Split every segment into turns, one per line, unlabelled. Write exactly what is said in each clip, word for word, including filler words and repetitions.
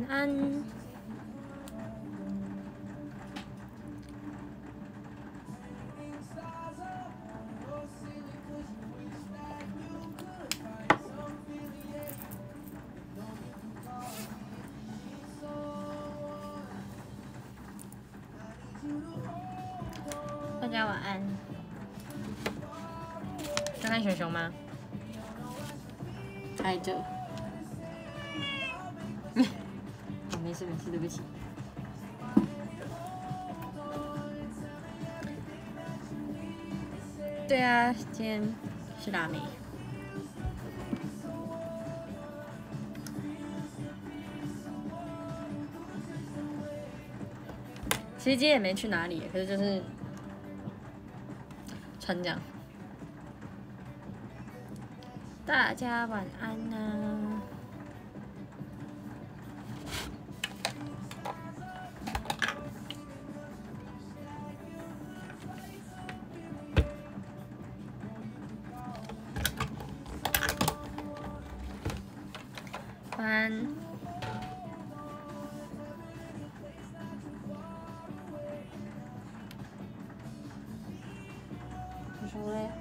安。大家晚安。要看熊熊吗？开着。哦，没事没事，对不起。对啊，今天是大美。其实今天也没去哪里，可是就是穿这样。大家晚安呢、啊。晚安。你说嘞？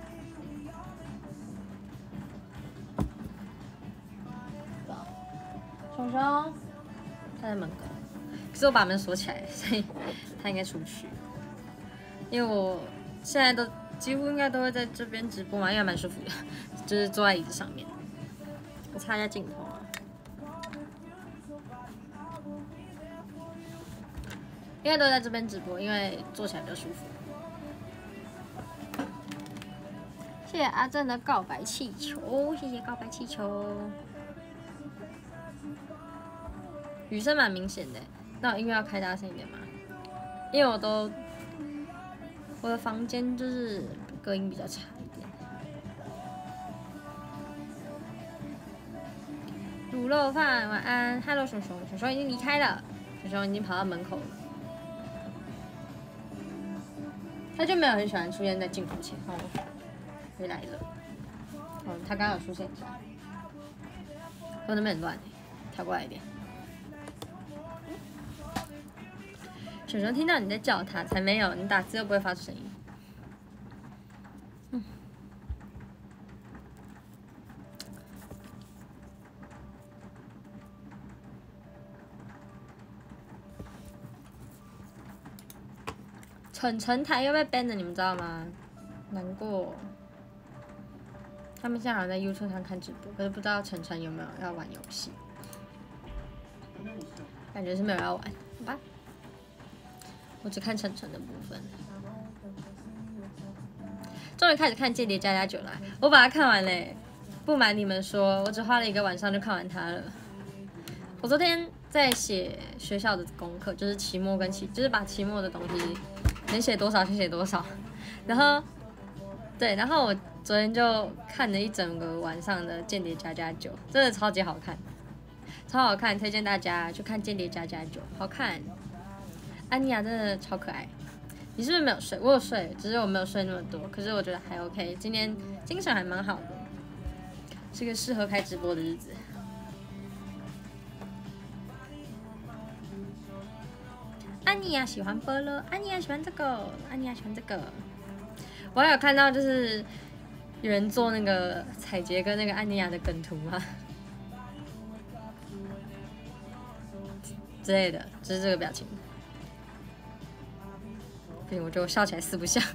熊熊，他在门口，可是我把门锁起来，所以他应该出不去。因为我现在都几乎应该都会在这边直播嘛，因为蛮舒服的，就是坐在椅子上面。我擦一下镜头啊。应该都在这边直播，因为坐起来比较舒服。谢谢阿正的告白气球，谢谢告白气球。雨声蛮明显的，那我音乐要开大声一点吗？因为我都我的房间就是隔音比较差一点。卤肉饭，晚安 ，Hello 熊熊，熊熊已经离开了，熊熊已经跑到门口了。他就没有很喜欢出现在镜头前，哦，回来了。哦，他刚刚有出现一下，我那边很乱，跳过来一点。熊熊听到你在叫他，才没有，你打字又不会发出声音。嗯。蠢蠢台又被 ban 了，你们知道吗？难过。他们现在好像在 YouTube 上看直播，可是不知道晨晨有没有要玩游戏。感觉是没有要玩，好吧？我只看晨晨的部分。终于开始看《间谍加加酒》了，我把它看完嘞。不瞒你们说，我只花了一个晚上就看完它了。我昨天在写学校的功课，就是期末跟期，就是把期末的东西能写多少就写多少。然后，对，然后我昨天就看了一整个晚上的《间谍加加酒》，真的超级好看，超好看，推荐大家去看《间谍加加酒》，好看。安妮亚真的超可爱。你是不是没有睡？我有睡，只是我没有睡那么多。可是我觉得还 OK， 今天精神还蛮好的，是个适合开直播的日子。安妮亚喜欢波乐，安妮亚喜欢这个，安妮亚喜欢这个。我还有看到就是有人做那个彩杰跟那个安妮亚的梗图嘛之类的，就是这个表情。不行，我觉得我笑起来四不像。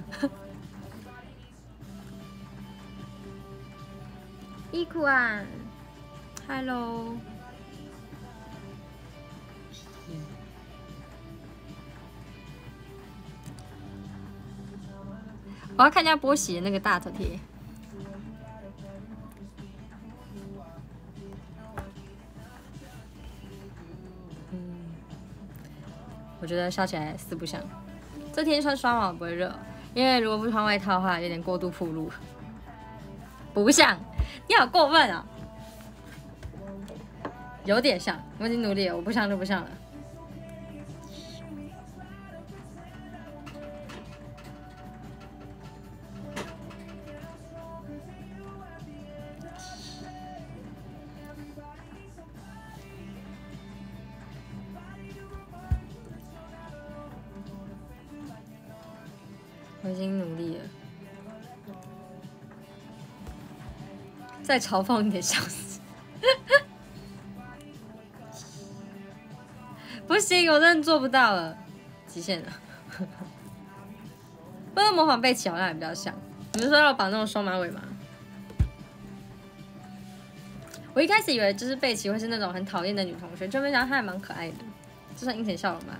伊库啊 ，Hello。我要看一下波喜的那个大头贴。嗯，我觉得笑起来四不像。这天穿双毛不会热，因为如果不穿外套的话，有点过度暴露。不像，你好过分啊！有点像，我已经努力了，我不像就不像了。 我已经努力了，再嘲讽一点，笑死！不行，我真的做不到了，极限了。不过模仿贝奇好像也比较像。你们说要绑那种双马尾吗？我一开始以为就是贝奇会是那种很讨厌的女同学，就没想到她还蛮可爱的，这算阴险笑容吗？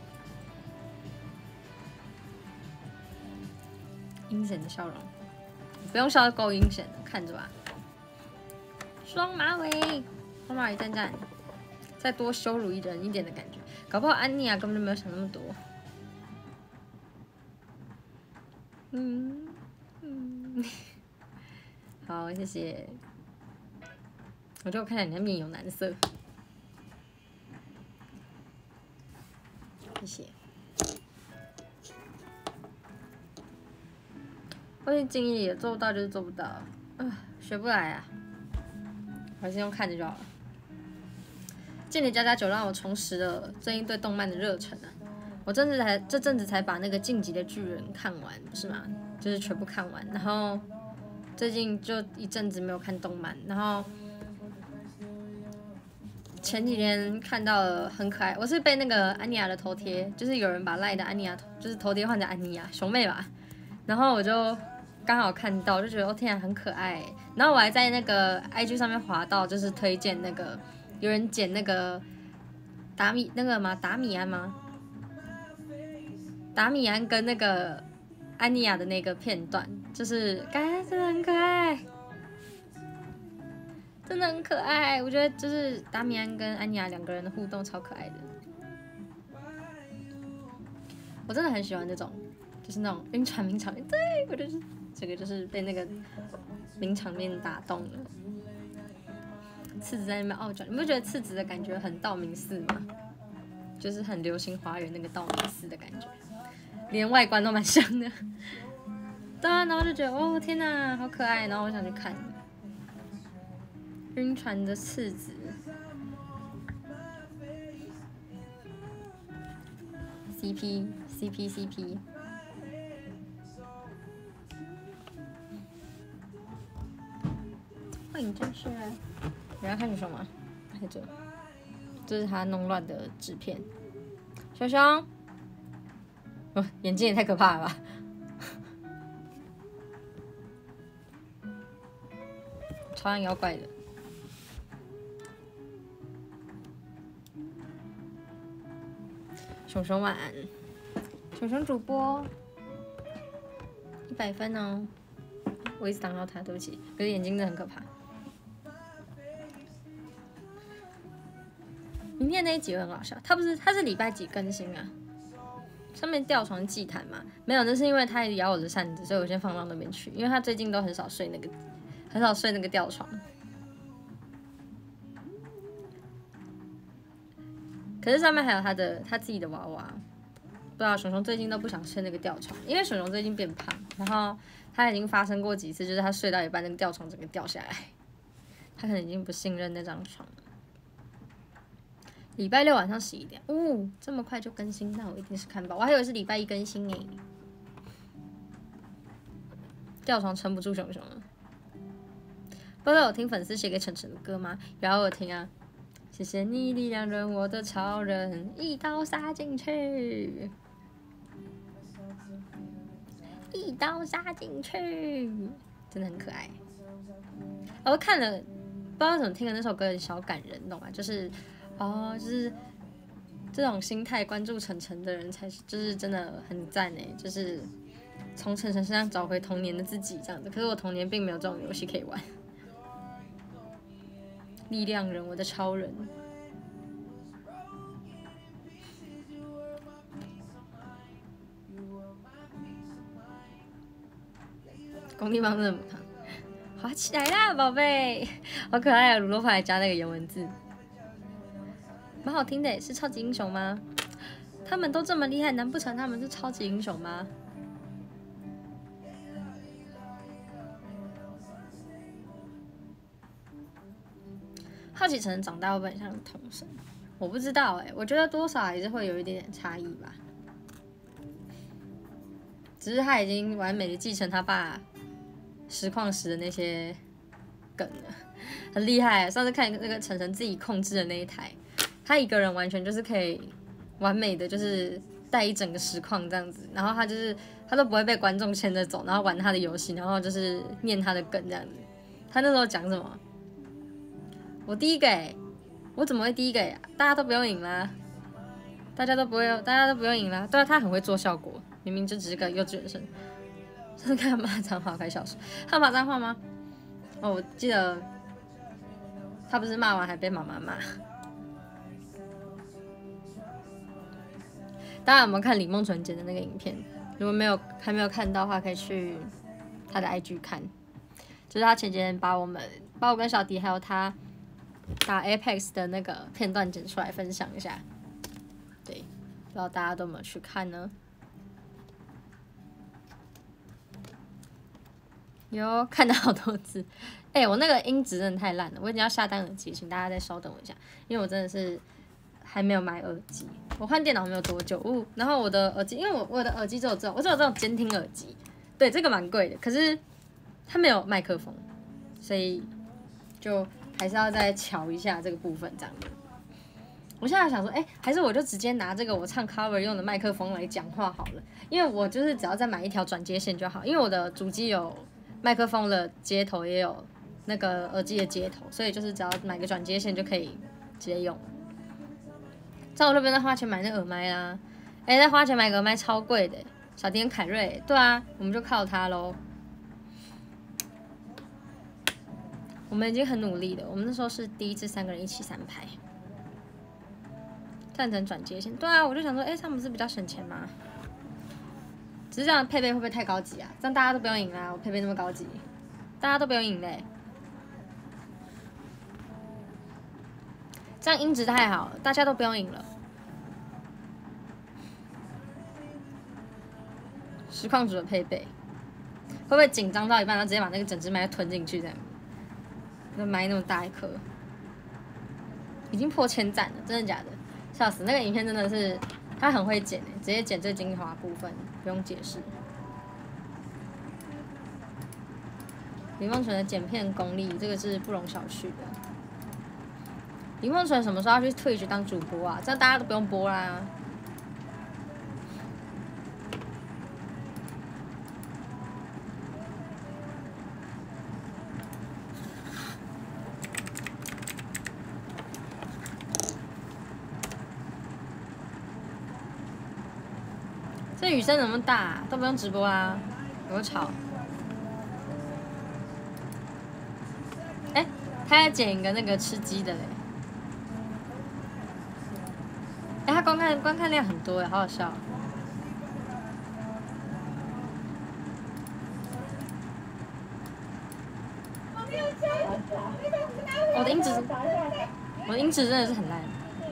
阴险的笑容，不用笑得够阴险的，看着吧。双马尾，双马尾赞赞，再多羞辱一人一点的感觉，搞不好安妮啊根本就没有想那么多。嗯嗯，好，谢谢。我觉得我看起来你的面有难色，谢谢。我已经尽力了，做不到就是做不到，啊，学不来啊，还是用看着就好了。间谍加加酒让我重拾了最近对动漫的热忱啊！我这次才这阵子才把那个《进击的巨人》看完，不是吗？就是全部看完，然后最近就一阵子没有看动漫，然后前几天看到了很可爱，我是被那个安妮亚的头贴，就是有人把赖的安妮亚就是头贴换成安妮亚熊妹吧，然后我就刚好看到，就觉得哦天啊很可爱，然后我还在那个 I G 上面滑到，就是推荐那个有人剪那个达米那个吗？达米安吗？达米安跟那个安妮亚的那个片段，就是感觉真的很可爱。真的很可爱，我觉得就是达米安跟安妮亚两个人的互动超可爱的，我真的很喜欢这种，就是那种晕船名场面，对我就是这个就是被那个名场面打动了。次子在那边傲娇，你不觉得次子的感觉很道明寺吗？就是很流星花园那个道明寺的感觉，连外观都蛮像的。对啊，然后就觉得哦天哪，好可爱，然后我想去看。晕船的次子 ，C P C P C P， 欢迎真是。你要看是什么？看这，这是他弄乱的纸片。熊熊，哦，眼睛也太可怕了吧！超像妖怪的。熊熊晚安，熊熊主播一百分哦！我一直挡到他，对不起，可是眼睛真的很可怕。明天那一集很好笑，他不是他是礼拜几更新啊？上面吊床祭坛嘛？没有，那是因为他一直咬我的扇子，所以我先放到那边去，因为他最近都很少睡那个，很少睡那个吊床。可是上面还有他的他自己的娃娃，不知道熊熊最近都不想睡那个吊床，因为熊熊最近变胖，然后他已经发生过几次，就是他睡到一半那个吊床整个掉下来，他可能已经不信任那张床。礼拜六晚上十一点，哦，这么快就更新，那我一定是看爆，我还以为是礼拜一更新诶。吊床撑不住熊熊了。不知道有听粉丝写给晨晨的歌吗？有啊，我听啊。谢谢你力量人，我的超人，一刀杀进去，一刀杀进去，真的很可爱。我看了，不知道怎么听的那首歌很小感人，懂吗？就是哦，就是这种心态关注晨晨的人才是，就是真的很赞哎，就是从晨晨身上找回童年的自己这样子。可是我童年并没有这种游戏可以玩。力量人，我的超人。工地帮真的不烫，滑起来啦，宝贝，好可爱啊！卤肉饭还加那个颜文字，蛮好听的。是超级英雄吗？他们都这么厉害，难不成他们是超级英雄吗？好奇晨长大会不会很像童声？我不知道哎、欸，我觉得多少还是会有一点点差异吧。 只是他已经完美的继承他爸实况时的那些梗了，很厉害。上次看那个晨晨自己控制的那一台，他一个人完全就是可以完美的就是带一整个实况这样子，然后他就是他都不会被观众牵着走，然后玩他的游戏，然后就是念他的梗这样子。他那时候讲什么？我第一个哎，我怎么会第一个呀？大家都不用赢啦，大家都不会，大家都不用赢啦。对啊，他很会做效果，明明就只是个幼稚园生。上次看骂脏话快笑死，他骂脏话吗？哦，我记得他不是骂完还被妈妈骂。大家有没有看李梦纯剪的那个影片？如果没有还没有看到的话，可以去他的 I G 看。就是他前几天把我们把我跟小迪还有他打 Apex 的那个片段剪出来分享一下。对，不知道大家都有没有去看呢？有看到好多字，哎、欸，我那个音质真的太烂了，我已经要下单耳机，请大家再稍等我一下，因为我真的是还没有买耳机，我换电脑没有多久，哦，然后我的耳机，因为我我的耳机只有这种，我只有这种监听耳机，对，这个蛮贵的，可是它没有麦克风，所以就还是要再瞧一下这个部分这样子。我现在想说，哎、欸，还是我就直接拿这个我唱 cover 用的麦克风来讲话好了，因为我就是只要再买一条转接线就好，因为我的主机有麦克风的接头，也有那个耳机的接头，所以就是只要买个转接线就可以直接用。在我那边再花钱买那耳麦啦，哎、欸，再花钱买个耳麦超贵的，小迪跟凯瑞，对啊，我们就靠它咯。我们已经很努力了，我们那时候是第一次三个人一起三排。赞成转接线，对啊，我就想说，哎、欸，他们是比较省钱吗？只是这样配备会不会太高级啊？这样大家都不用赢啦，我配备那么高级，大家都不用赢嘞。这样音质太好了，大家都不用赢了。实况组的配备，会不会紧张到一半，然后直接把那个整只麦吞进去这样？那麦那么大一颗，已经破千赞了，真的假的？笑死！那个影片真的是他很会剪诶，直接剪最精华部分，不用解释。李梦纯的剪片功力，这个是不容小觑的。李梦纯什么时候要去 Twitch 当主播啊？这样大家都不用播啦。这雨声怎么大、啊？都不用直播啦，有吵。哎、欸，他在剪一个那个吃鸡的嘞。哎、欸，他观看观看量很多哎，好好笑。我的音质，我的音质真的是很烂。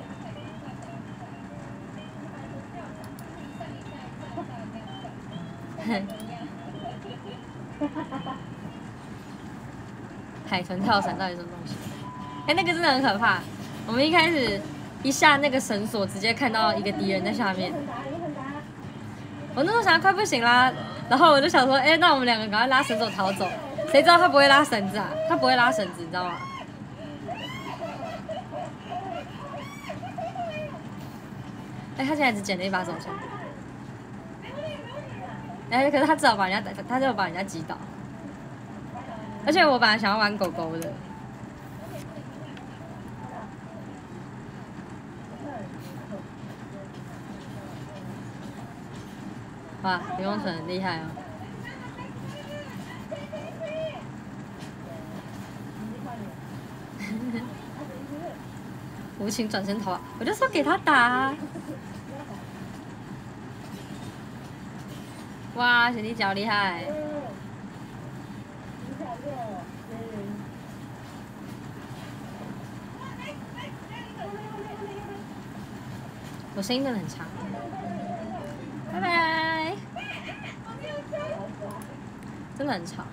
海豚跳伞到底是什么东西？哎、欸，那个真的很可怕。我们一开始一下那个绳索，直接看到一个敌人在下面。我那时候想快不行啦，然后我就想说，哎、欸，那我们两个赶快拉绳索逃走。谁知道他不会拉绳子啊？他不会拉绳子，你知道吗？哎、欸，他现在只捡了一把手枪。哎、欸，可是他至少把人家打，他就把人家击倒。而且我本来想要玩狗狗的。哇，李梦纯很厉害哦！无情转身头，我就说给他打、啊。哇，小弟脚厉害！我声音真的很长。拜拜。真的很吵。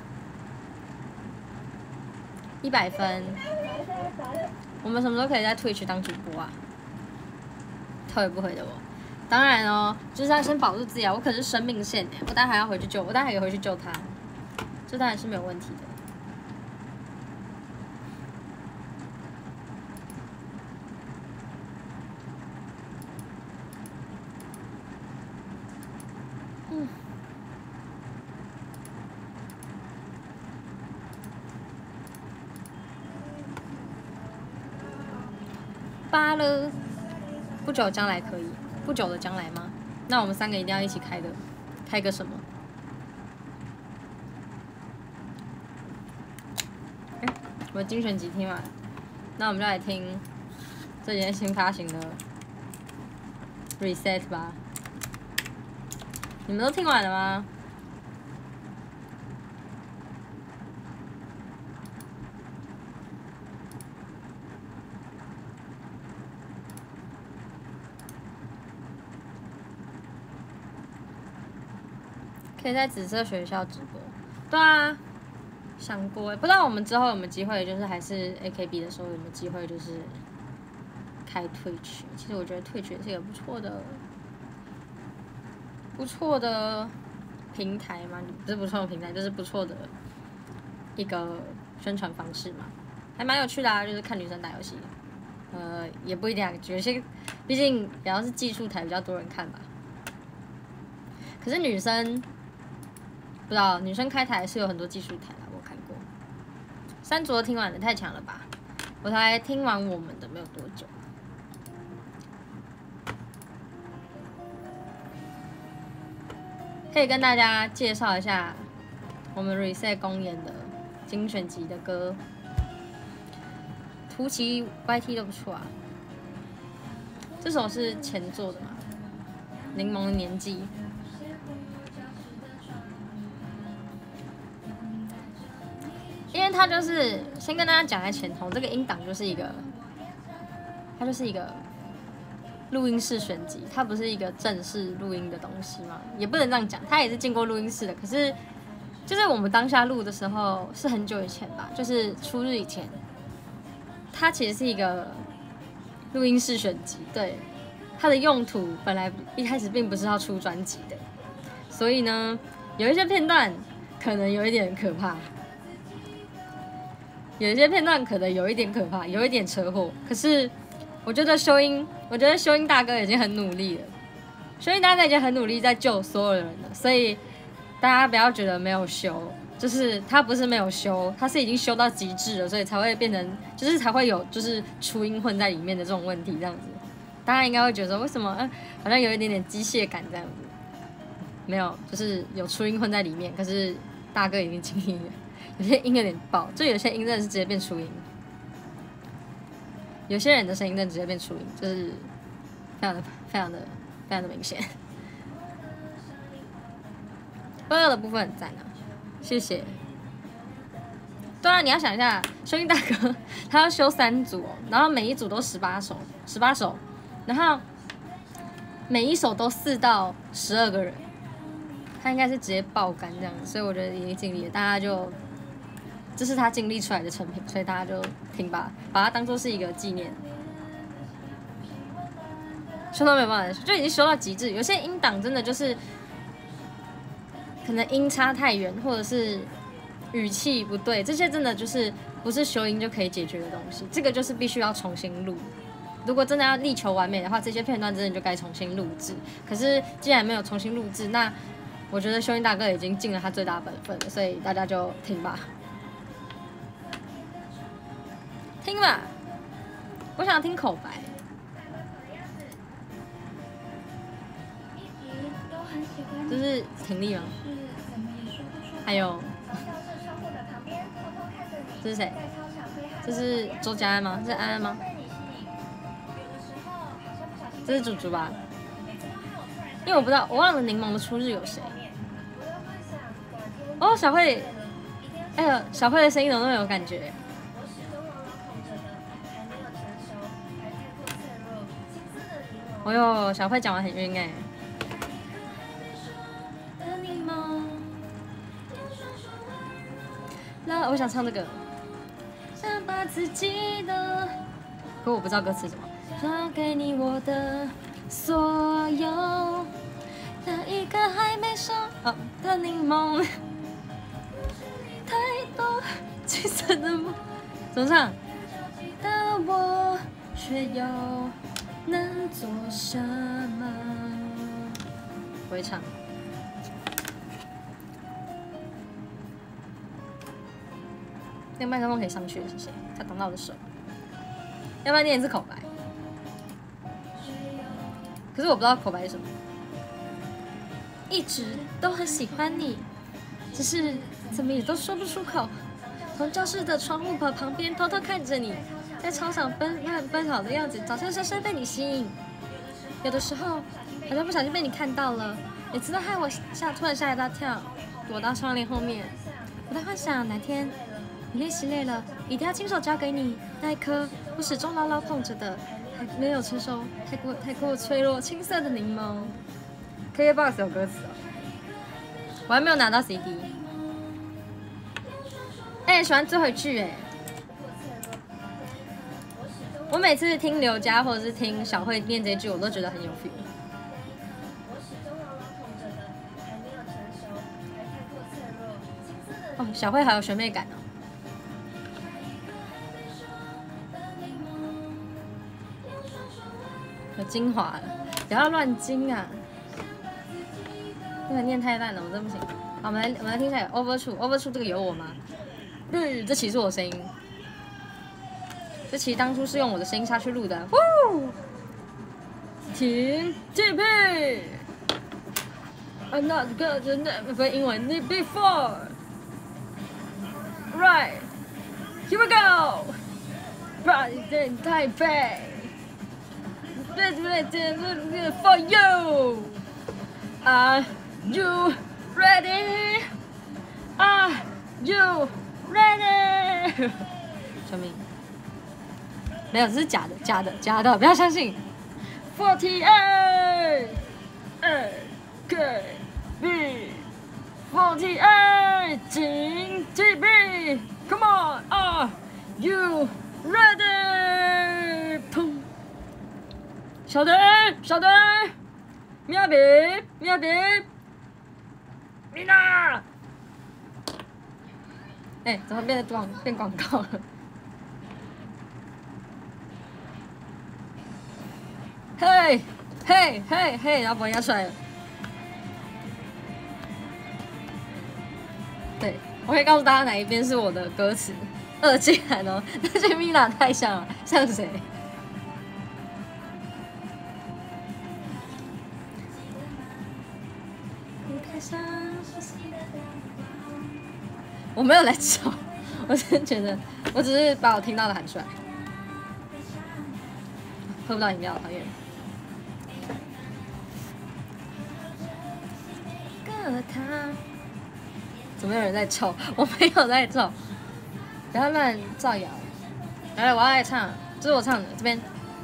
一百分。我们什么时候可以在 Twitch 当主播啊？头也不回的我。 当然哦，就是要先保住自己啊！我可是生命线哎，我待会还要回去救，我待会还可以回去救他，这当然是没有问题的。嗯。罢了，不久将来可以，不久的将来吗？那我们三个一定要一起开的，开个什么？哎、欸，我的精选集听完，那我们就来听这件新发行的 Reset 吧。你们都听完了吗？可以在紫色学校直播，对啊，想过，不知道我们之后有没有机会，就是还是 A K B 的时候有没有机会，就是开Twitch。其实我觉得Twitch也是一个不错的、不错的平台嘛，不是不错的平台，就是不错的一个宣传方式嘛，还蛮有趣的啊，就是看女生打游戏，呃，也不一定啊，有些毕竟也要是技术台比较多人看吧。可是女生。不知道女生开台是有很多技术台啦，我看过。三卓听完的太强了吧？我才听完我们的没有多久。可以跟大家介绍一下我们 Reset 公演的精选集的歌，图奇 Y T 都不错啊。这首是前作的嘛，《柠檬的年纪》。因为它就是先跟大家讲在前头，这个音档就是一个，它就是一个录音室选集，它不是一个正式录音的东西嘛，也不能这样讲，它也是经过录音室的。可是就是我们当下录的时候是很久以前吧，就是初日以前，它其实是一个录音室选集，对，它的用途本来一开始并不是要出专辑的，所以呢，有一些片段可能有一点可怕。有一些片段可能有一点可怕，有一点车祸。可是我觉得修音，我觉得修音大哥已经很努力了，修音大哥已经很努力在救所有人了，所以大家不要觉得没有修，就是他不是没有修，他是已经修到极致了，所以才会变成，就是才会有就是初音混在里面的这种问题这样子。大家应该会觉得说，为什么嗯好像有一点点机械感这样子？没有，就是有初音混在里面，可是大哥已经尽力了。有些音有点爆，就有些音真的是直接变初音，有些人的声音真的直接变初音，就是非常的、非常的、非常的明显。歌的部分很赞啊，谢谢。对啊，你要想一下，修音大哥他要修三组哦，然后每一组都十八首，十八首，然后每一首都四到十二个人，他应该是直接爆肝这样子，所以我觉得已经尽力了，大家就。这是他经历出来的成品，所以大家就听吧，把它当做是一个纪念。修到没有办法，就已经修到极致。有些音档真的就是可能音差太远，或者是语气不对，这些真的就是不是修音就可以解决的东西。这个就是必须要重新录。如果真的要力求完美的话，这些片段真的就该重新录制。可是既然没有重新录制，那我觉得修音大哥已经尽了他最大本分了，所以大家就听吧。听吧，我想听口白。这是挺立吗？还有，这是谁？这是周家安吗？这是安安吗？这是竹竹吧？因为我不知道，我忘了柠檬的初日有谁。哦，小慧，哎呦，小慧的声音怎么那么有感觉？哎呦，小慧讲完很晕哎。那我想唱这个。想把自己的，可我不知道歌词是什么。传给你我的所有那一个还没熟哦的柠檬，太多橘色的梦，怎么唱？但我却又能做什么？不会唱。那个麦克风可以上去了，谢谢。它挡到我的手，要不然念一次口白。可是我不知道口白是什么。一直都很喜欢你，只是怎么也都说不出口。从教室的窗户旁边偷偷看着你，在操场奔奔奔跑的样子，早就深深被你吸引。有的时候，好像不小心被你看到了，每次都害我吓突然吓一大跳，躲到窗帘后面。我在幻想哪天你练习累了，一定要亲手交给你那一颗我始终牢牢捧着的，还没有成熟、太过太过脆弱、青涩的柠檬。K K B O X 有歌词哦，我还没有拿到 C D。哎、欸，喜欢最后一句哎。我每次听刘佳或者是听小慧念这句，我都觉得很有 feel。哦，小慧好有学妹感哦。有精华了，不要乱精啊！那个念太烂了，我真不行。好，我们来我们来听一下 Over Two，Over Two 这个有我吗？嗯，这其实是我声音。这其实当初是用我的声音下去录的。呼，停 ，T P。I'm not good enough 不是英文 before。Right, here we go. Right in Taipei. For you. Are you ready? Are you ready? 救命！没有，这是假的，假的，假的，不要相信。Forty eight, A, K, B, Forty eight, 请 T B, Come on, are you ready? 砰！小队，小队，喵比，喵比，米娜。哎、欸，怎么变得广变广告了？嘿，嘿，嘿，嘿，然后把人压出来了。对，我可以告诉大家哪一边是我的歌词。二竟然哦，但是米娜太像了，像谁？我没有来找，我真觉得，我只是把我听到的喊出来。喝不到饮料，讨厌。怎么有人在臭？我没有在臭，不要乱造谣。来，我要来唱，这是我唱的，这边，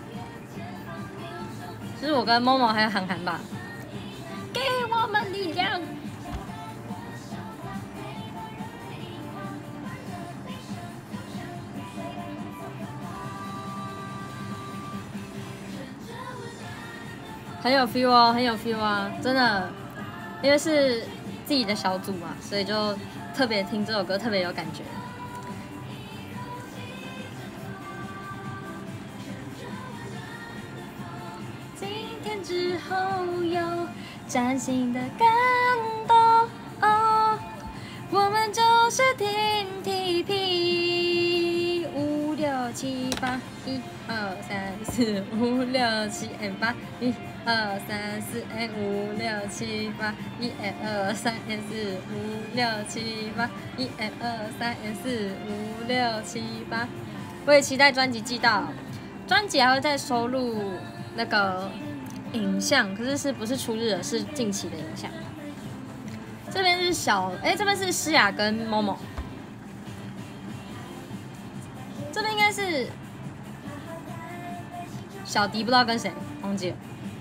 这是我跟某某还有韩寒吧。给我们力量。很有 feel 哦，很有 feel 啊，真的，因为是自己的小组嘛，所以就特别听这首歌，特别有感觉。今天之后有崭新的感动，哦，我们就是天 T P， 五六七八，一二三四五六七八，一。二三四 A 五六七八，一 A 二三 A 四五六七八，一 A 二三 A 四五六七八。我也期待专辑寄到，专辑还会再收录那个影像，可是是不是初日的，是近期的影像。这边是小，哎、欸，这边是诗雅跟某某，这边应该是小迪，不知道跟谁，忘记了。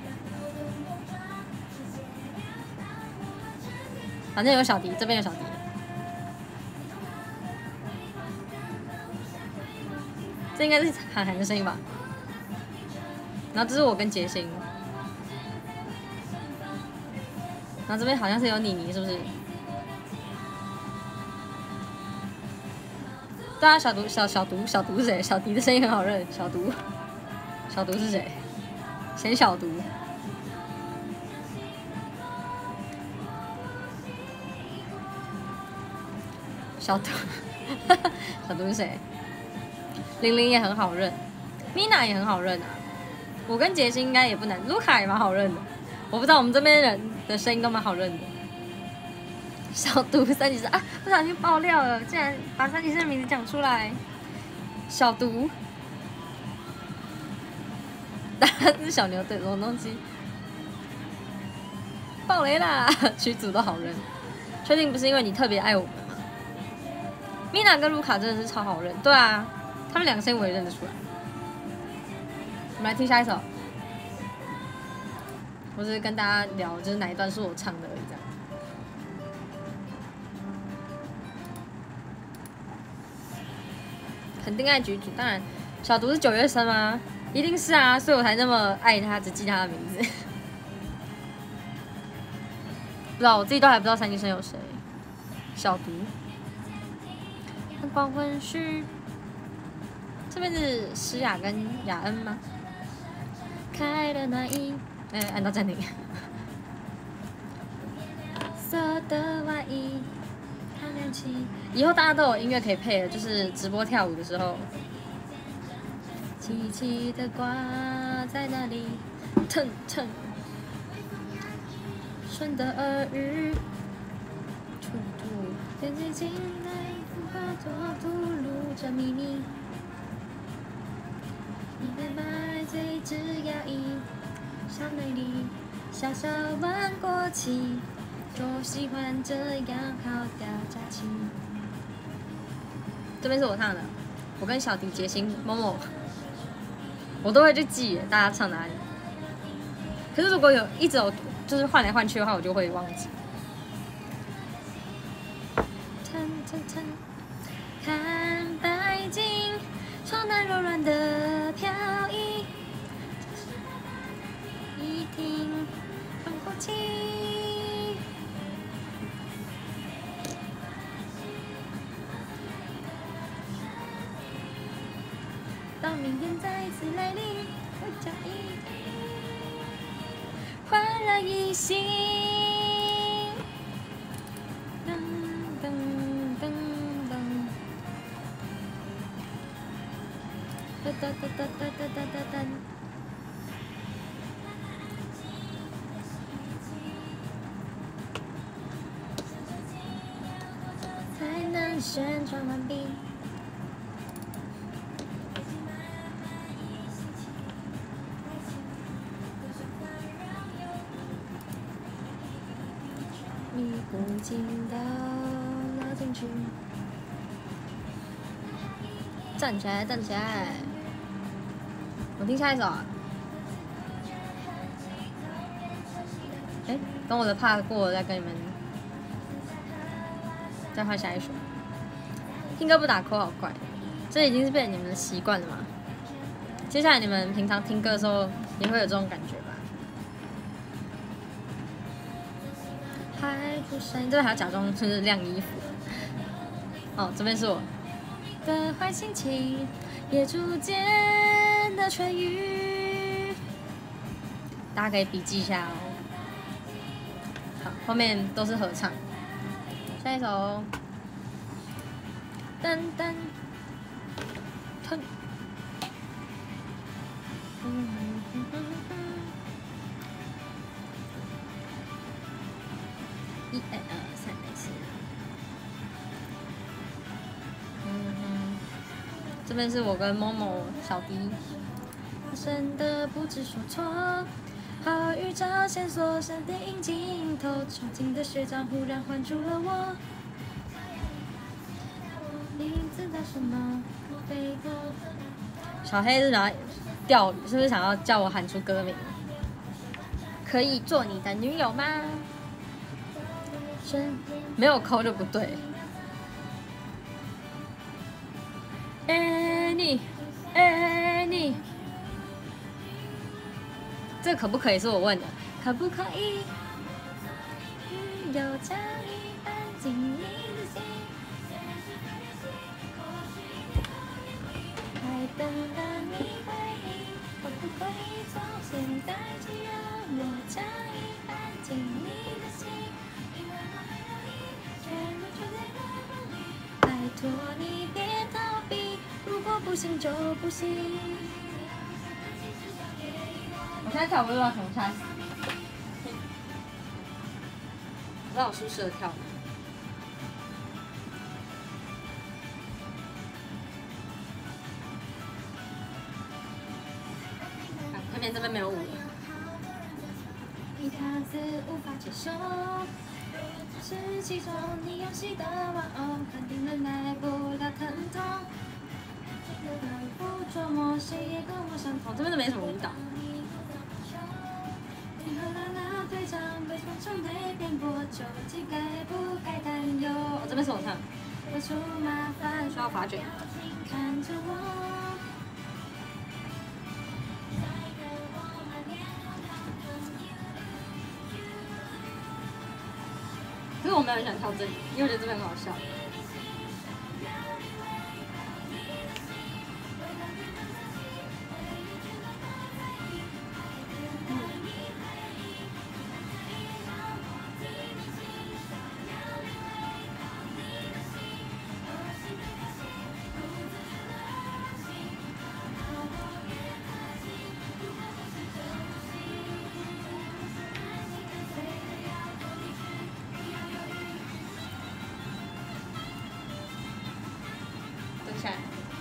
反正有小迪，这边有小迪。这应该是韩寒的声音吧？然后这是我跟杰星， 然后这边好像是有妮妮，是不是？对啊，小毒小小毒小毒是谁？小迪的声音很好认。小毒，小毒是谁？谁小毒？小毒，小毒是谁？玲玲也很好认 ，Mina 也很好认啊。我跟杰西应该也不难，卢卡也蛮好认的。我不知道我们这边人的声音都蛮好认的。小毒三级生啊，不小心爆料了，竟然把三级生的名字讲出来。小毒，打只小牛对什么东西？爆雷啦！曲组都好认，确定不是因为你特别爱我们吗 ？Mina 跟卢卡真的是超好认，对啊，他们两个声音我也认得出来。我们来听下一首，我只是跟大家聊，就是哪一段是我唱的而已，这样。肯定爱局主，当然，小毒是九月生吗？一定是啊，所以我才那么爱他，只记他的名字。不知道，我自己都还不知道三级生有谁。小毒，光昏虚，这边是诗雅跟雅恩吗？开的那一，哎、欸，按到暂停。色的外衣。以后大家都有音乐可以配了，就是直播跳舞的时候。凄凄的挂在那里，腾腾，顺的耳语，处处渐渐进来，化作吐露着秘密。你的麦嘴只要一小美丽，小小弯过期。多喜欢这样好调假期。这边是我唱的，我跟小迪、杰星、某某，我都会去记大家唱哪里。可是如果有一直有就是换来换去的话，我就会忘记。看白鲸，窗那柔软的飘逸，一听放过气。当明天再次来临，我将一焕然一新。噔噔噔噔，哒哒哒哒哒哒哒哒哒。才能旋转完毕。一股劲道拉进去，站起来，站起来！我听下一首啊。哎、欸，等我的 part 过了再跟你们再换下一首。听歌不打 call 好怪，这已经是变成你们的习惯了嘛？接下来你们平常听歌的时候也会有这种感觉吧？海出声，这边还要假装就是晾衣服。哦，这边是我的坏心情也逐渐的痊愈，大家可以笔记一下哦。好，后面都是合唱。下一首，噔噔，腾，嗯嗯嗯嗯嗯，一二二三四，嗯嗯，这边是我跟某某小迪，真的不知所措。好预兆线索，像电影镜头，憧憬的学长忽然唤住了我。你知道什么？小黑是想要钓鱼，是不是想要叫我喊出歌名？可以做你的女友吗？没有扣就不对。哎你，哎你。这可不可以是我问的？可不可以？ 有将你搬进你的心。还等着你回应，会不会从现在起让我将你搬进你的心？因为我很容易陷入绝对的梦里，拜托你别逃避，如果不行就不行。我现在跳舞不知道什么差死，不知道我适不适合跳舞。这边这边没有舞了。你看似无法接受，是其中你游戏的玩偶，肯定忍耐不了疼痛。不琢磨谁也跟我相同，这边都没什么舞蹈。你和拉拉队长被风中被颠簸，究竟该不该担忧？我这边是我唱。会出麻烦，需要发卷。看着我。可是我没有很想跳这里，因为我觉得这边很好笑。等下来。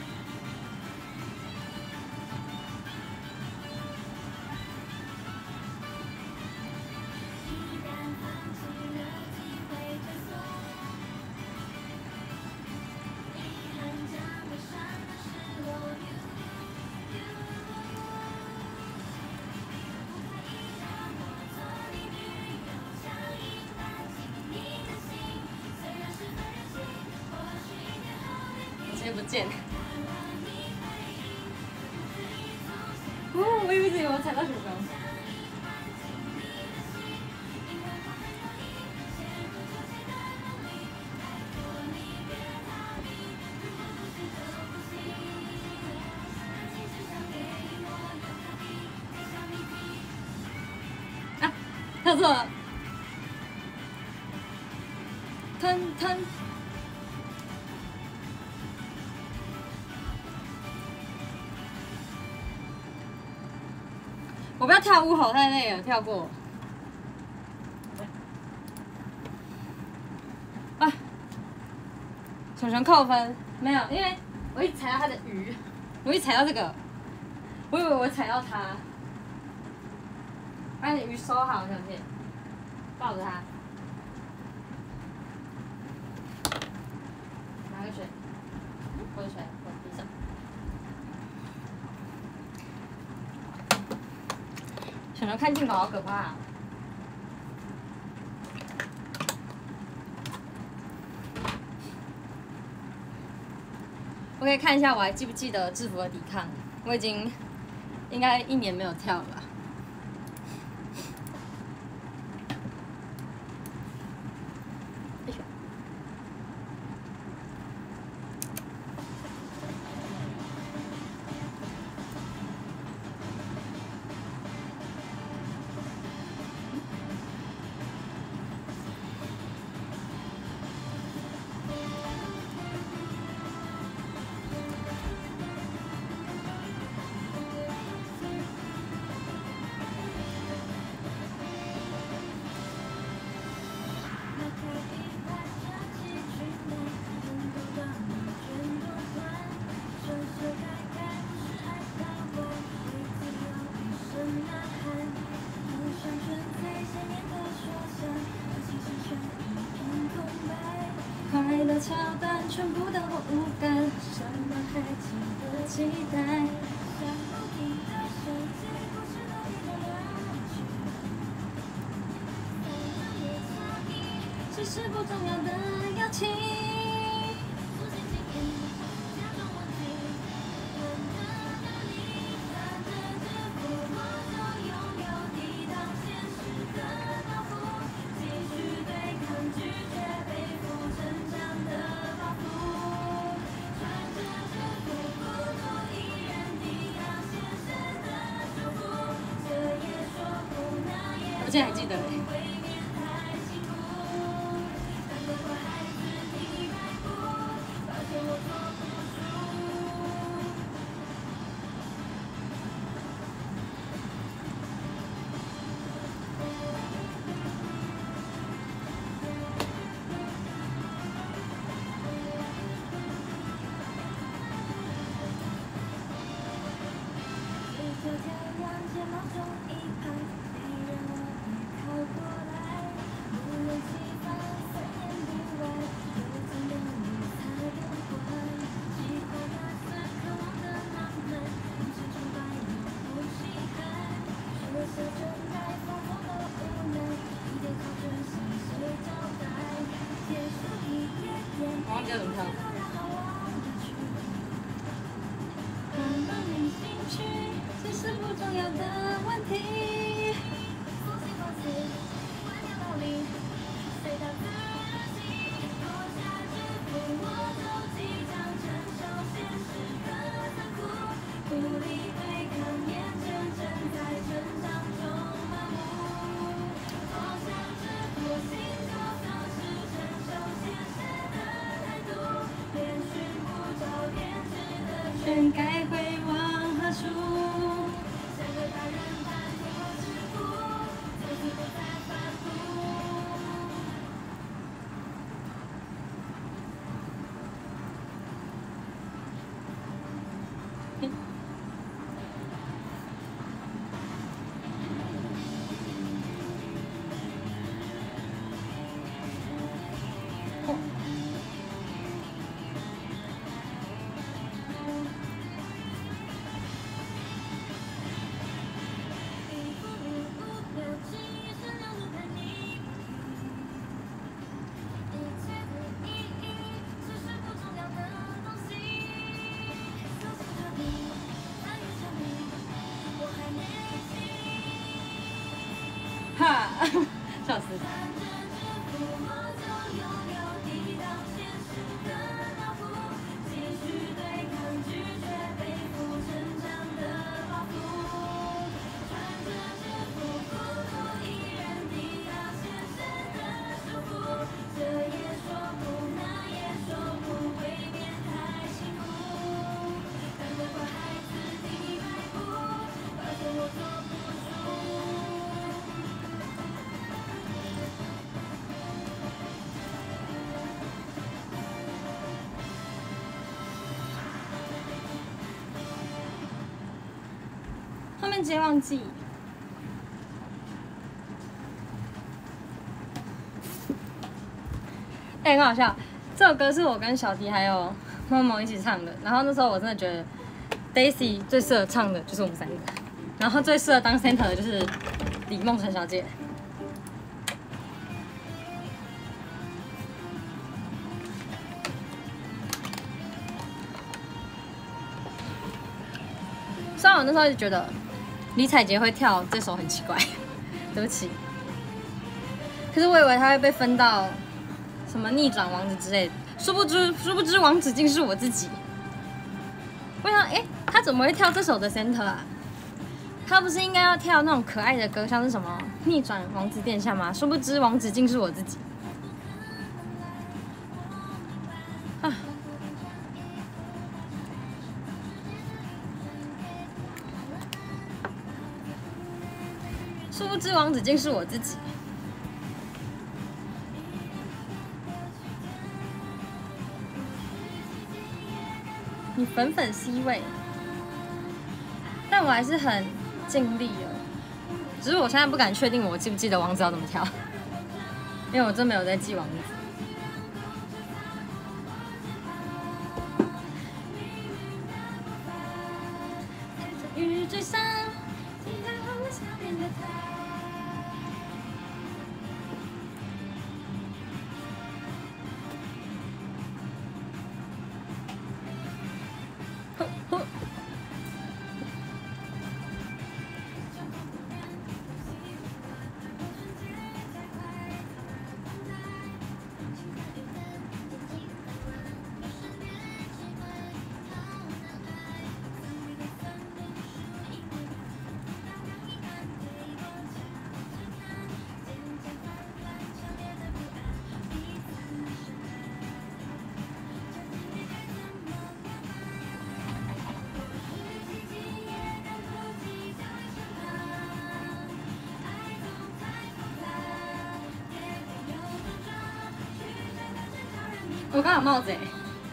直接不见。哦，我以为自己我踩到雪糕。啊，跳错了。腾腾。我不要跳舞，好太累了，跳过。啊，熊熊扣分没有，因为我一踩到他的鱼，我一踩到这个，我以为我踩到他。把你的鱼收好，小姐，抱着它。拿个水，喝水，我地上。想要看镜头好可怕、啊。我可以看一下我还记不记得制服的抵抗，我已经应该一年没有跳了吧。快乐桥段全部都无感，什么还值得期待？只是不重要的友情。 竟然还记得嘞。我忘记怎么跳。这是不重要的问题。全该会往何处？哈，笑死！后面直接忘记。哎、欸，很好笑，这首歌是我跟小迪还有默默一起唱的。然后那时候我真的觉得 Daisy 最适合唱的就是我们三个，然后最适合当 center 的就是李梦辰小姐。虽然我那时候就觉得李彩洁会跳这首很奇怪，对不起。可是我以为她会被分到什么逆转王子之类的，殊不知殊不知王子竟是我自己。我想，哎，她怎么会跳这首的 center 啊？她不是应该要跳那种可爱的歌，像是什么逆转王子殿下吗？殊不知王子竟是我自己。啊！殊不知王子竟是我自己。你粉粉 C 位，但我还是很尽力了。只是我现在不敢确定我记不记得王子要怎么跳，因为我真没有在记王子。雨追上，听到我下面的他。 刚好帽子哎。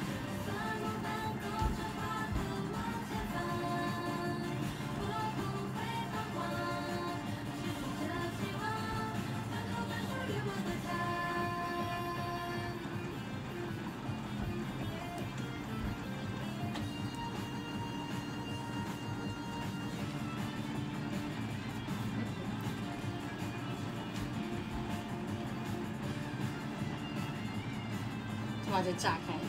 把这炸开。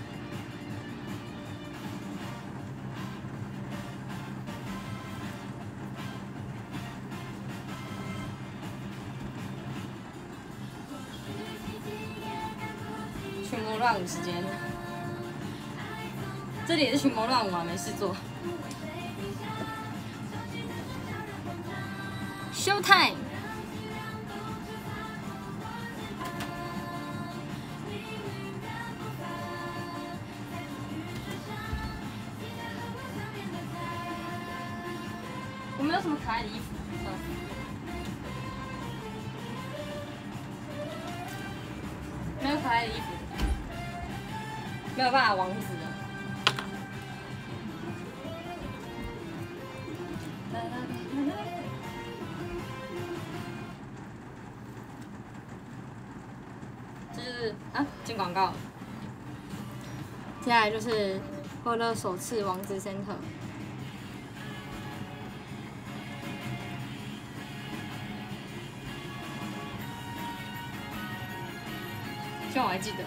群魔乱舞时间，这里也是群魔乱舞啊，没事做。Show time。我没有什么可爱的衣服，没有可爱的衣服，没有办法王子的。这就是啊，进广告。接下来就是欢乐首次王子 Center。希望我还记得。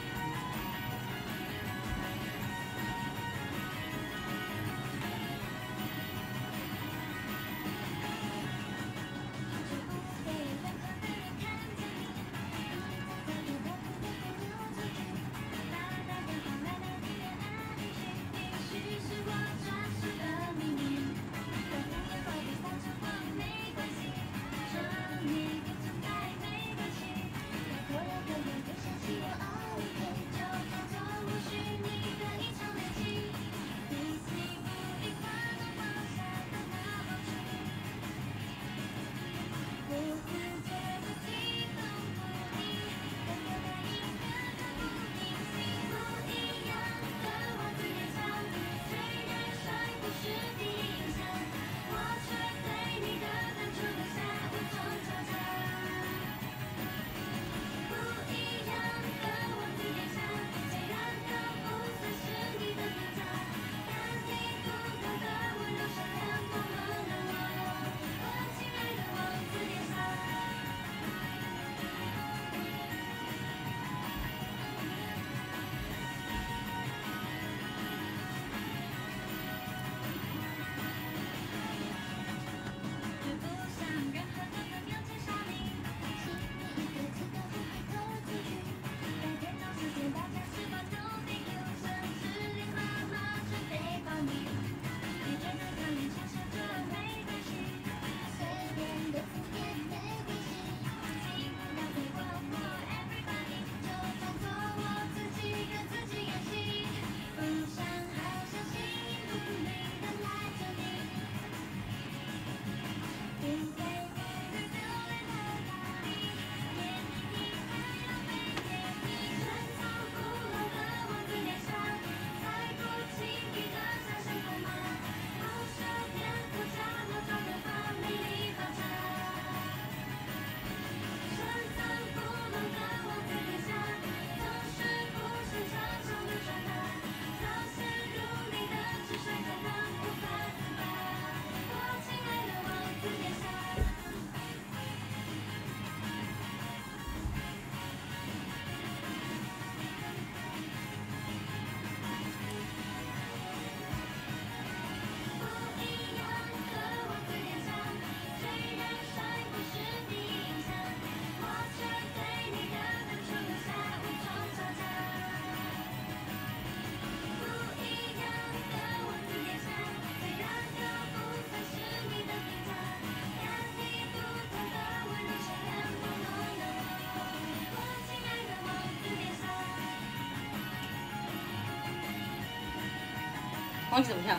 忘记怎么跳。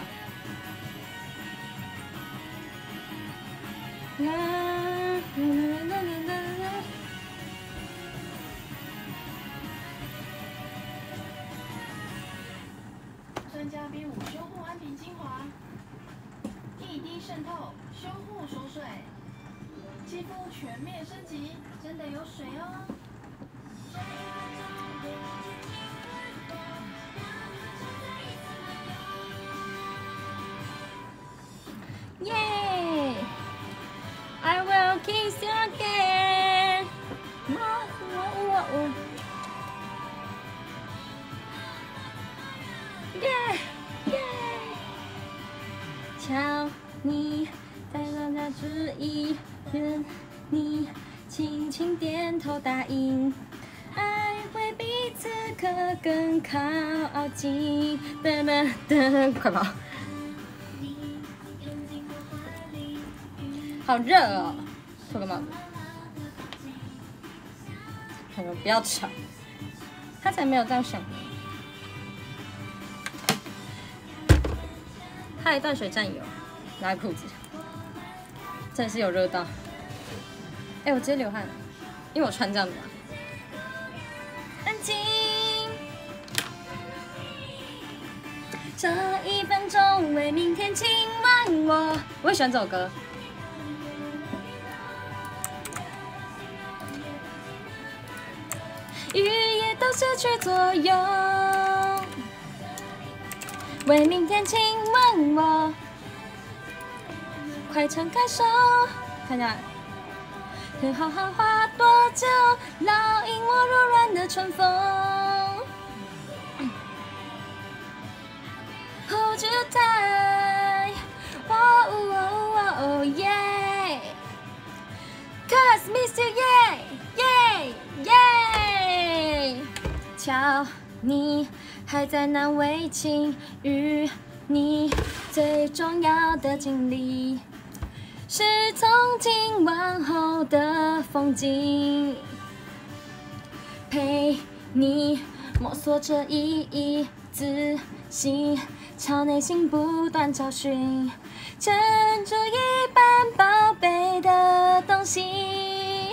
啦啦啦啦啦啦。
专家编舞修护安瓶精华，一滴渗透，修护锁水，肌肤全面升级，真的有水哦。
耶 ！I will kiss you again。耶耶！瞧你在让他注意，愿你轻轻点头答应，爱会比此刻更靠近。噔噔噔，快跑！好热哦，脱个帽子。他说不要吵，他才没有这样想。嗨，断水战友，拉裤子，真的是有热到。哎、欸，我直接流汗了，因为我穿这样的嘛。安静。这一分钟为明天亲吻我，我也喜欢这首歌。雨也都失去作用，为明天亲吻我，快敞开手，看一下，可好好花多久，烙印我柔软的春风。Hold you tight， 哦哦哦耶 ，Cause miss you yeah yeah yeah。瞧，你还在难为情，与你最重要的经历，是从今往后的风景，陪你摸索着意义，自信朝内心不断找寻，珍珠一般宝贝的东西。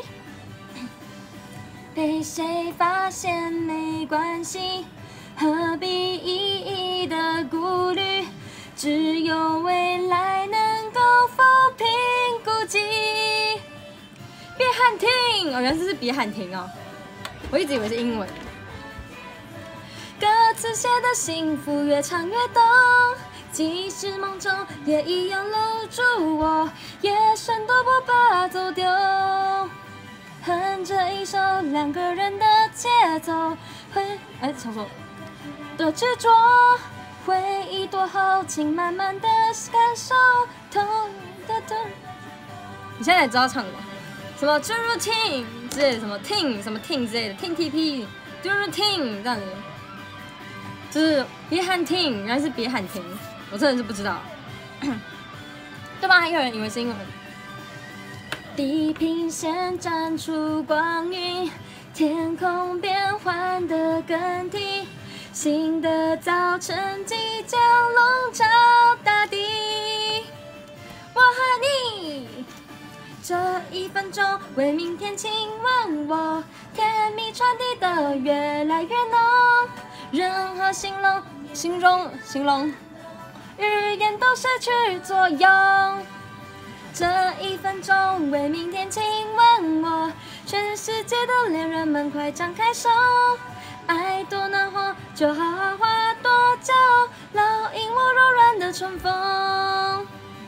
被谁发现没关系，何必一一的顾虑？只有未来能够抚平孤寂。别喊停！哦，原来这是别喊停哦，我一直以为是英文。歌词写的幸福越唱越动，即使梦中也一样搂住我，夜深都不怕走丢。哼着一首两个人的节奏，会哎，唱错的执着，回忆多后，请慢慢的感受痛的痛。你现在才知道唱的，什么 do routine 之类的，什么 ting 什么 ting 之类的 ting T P do routine 这样子，就是别喊停，原来是别喊停，我真的是不知道，对吧？还有人以为是英文。地平线绽出光晕，天空变幻的更替，新的早晨即将笼罩大地。我和你，这一分钟为明天亲吻我，甜蜜传递的越来越浓，任何形容、形容、形容，语言都失去作用。这一分钟为明天亲吻我，全世界的恋人们快张开手，爱多暖和，就好好花多久，烙印我柔软的春风。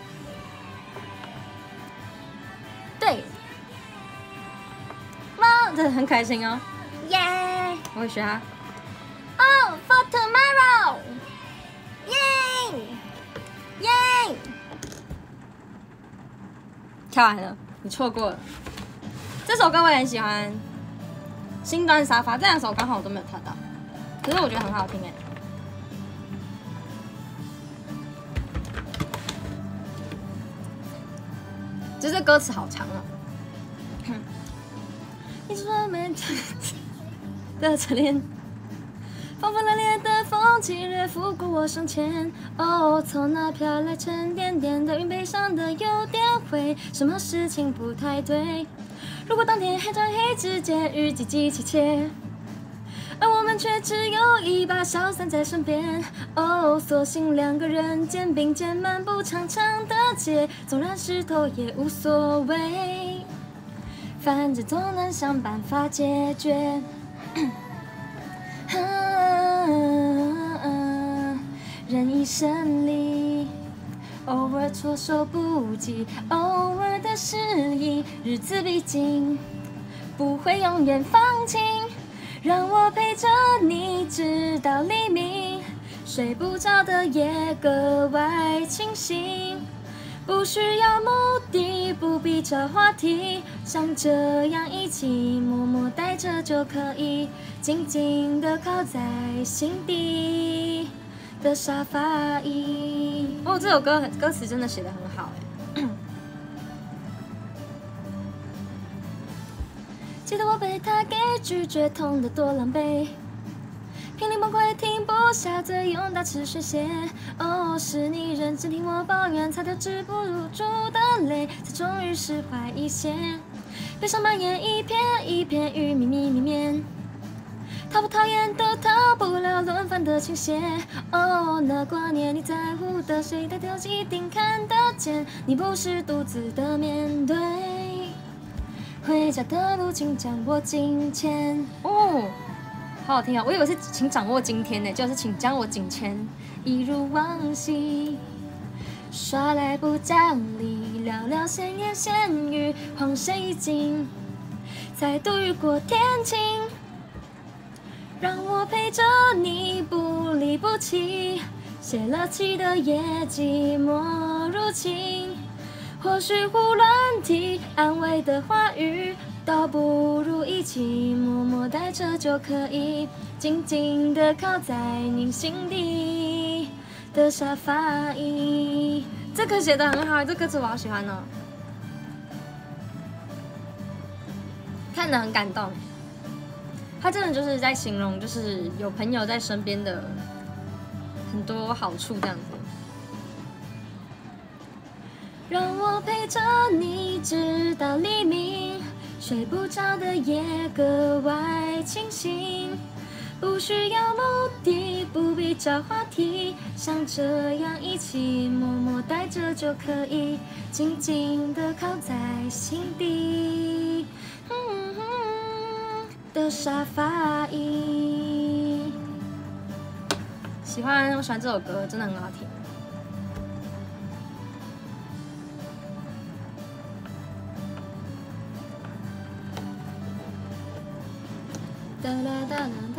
对，猫真的很开心哦，耶、yeah ！我会学它。Oh, for tomorrow， 耶耶！跳完了，你错过了。这首歌我也很喜欢，《心端沙发》这两首刚好我都没有跳到，可是我觉得很好听哎。就是歌词好长哦。你说没的侧脸，仿佛热烈的风起掠拂过我胸前。哦，从那飘来沉甸甸的云，悲伤的有点灰，什么事情不太对？如果当天黑转黑，直接与自己妻妾。 而我们却只有一把小伞在身边。哦，索性两个人肩并肩漫步长长的街，纵然湿透也无所谓，反正总能想办法解决。人一生里，偶尔措手不及，偶尔的失意，日子毕竟不会永远放晴。让我陪着你直到黎明，睡不着的夜格外清醒。不需要目的，不必找话题，像这样一起默默待着就可以，静静地靠在心底的沙发椅。哦，这首歌歌词真的写得很好哎。记得我被他给拒绝，痛得多狼狈，濒临崩溃，停不下嘴，用大词宣泄。哦，是你认真听我抱怨，才得止不住的泪，才终于释怀一些。悲伤蔓延一片一片，雨密密绵绵，讨不讨厌都逃不了轮番的倾斜。哦，那挂念你在乎的谁抬头一定看得见，你不是独自的面对。回家的路，请将我紧牵。哦，好好听啊！我以为是请掌握今天呢，就是请将我紧牵，一如往昔。耍赖不讲理，聊聊闲言闲语，晃神已经再度雨过天晴。让我陪着你不离不弃，泄了气的夜寂寞如情。或许胡乱提安慰的话语，倒不如一起默默待着就可以，静静地靠在你心底的沙发椅。这歌写得很好，这歌词我好喜欢哦，看得很感动。他真的就是在形容，就是有朋友在身边的很多好处这样子。让我陪着你直到黎明，睡不着的夜格外清醒。不需要目的，不必找话题，像这样一起默默待着就可以，静静地靠在心底的沙发椅。喜欢，我喜欢这首歌，真的很好听。哒啦哒啦哒。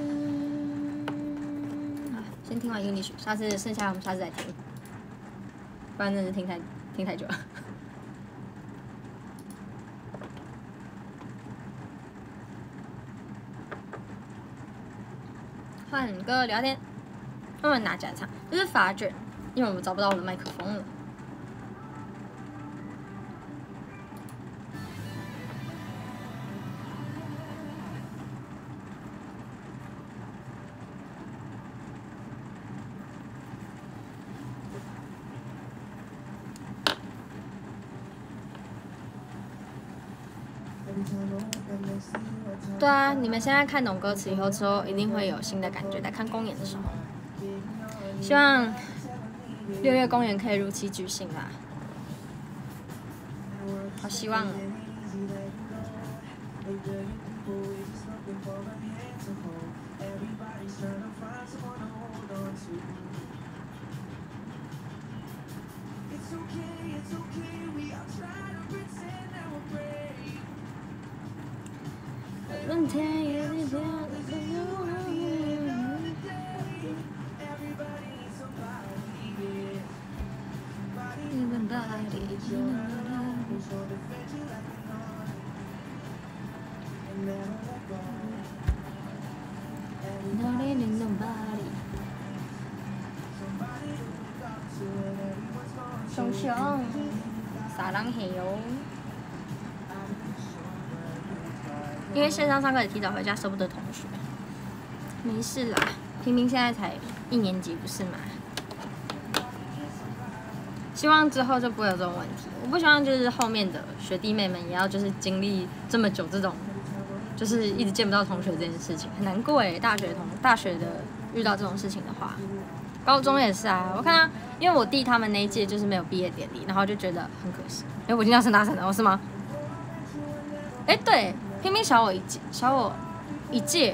好，先听完英语曲，下次剩下我们下次再听，不然真的听太听太久了。换歌聊天，我们拿起来唱，这是发卷，因为我们找不到我的麦克风了。对啊，你们现在看懂歌词以后，之后一定会有新的感觉。在看公演的时候，希望六月公演可以如期举行啦，好希望哦。论天也地变，熊熊，撒浪嘿哟。因为线上上课也提早回家，舍不得同学。没事啦，平平现在才一年级，不是吗？希望之后就不会有这种问题。我不希望就是后面的学弟妹们也要就是经历这么久这种就是一直见不到同学这件事情，很难过哎。大学同大学的遇到这种事情的话，高中也是啊。我看他，因为我弟他们那一届就是没有毕业典礼，然后就觉得很可惜。哎，我听到是大声的，哦是吗？哎，对，偏偏小我一届，小我一届。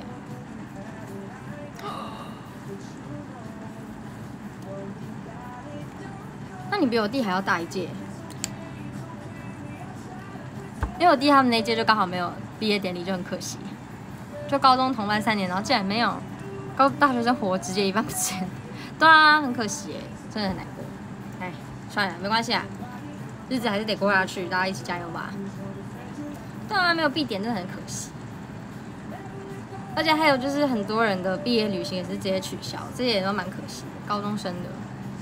那你比我弟还要大一届，因为我弟他们那届就刚好没有毕业典礼，就很可惜。就高中同班三年，然后竟然没有高大学生活直接一半不见，对啊，很可惜耶，真的很难过。哎，算了，没关系啊，日子还是得过下去，大家一起加油吧。对啊，没有毕典真的很可惜。而且还有就是很多人的毕业旅行也是直接取消，这些也都蛮可惜的，高中生的。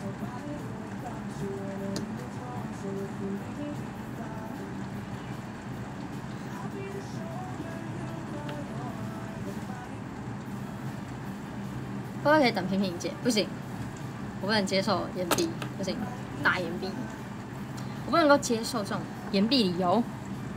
会不会可以等平平一届？不行，我不能接受延毕，不行，大延毕，我不能够接受这种延毕理由。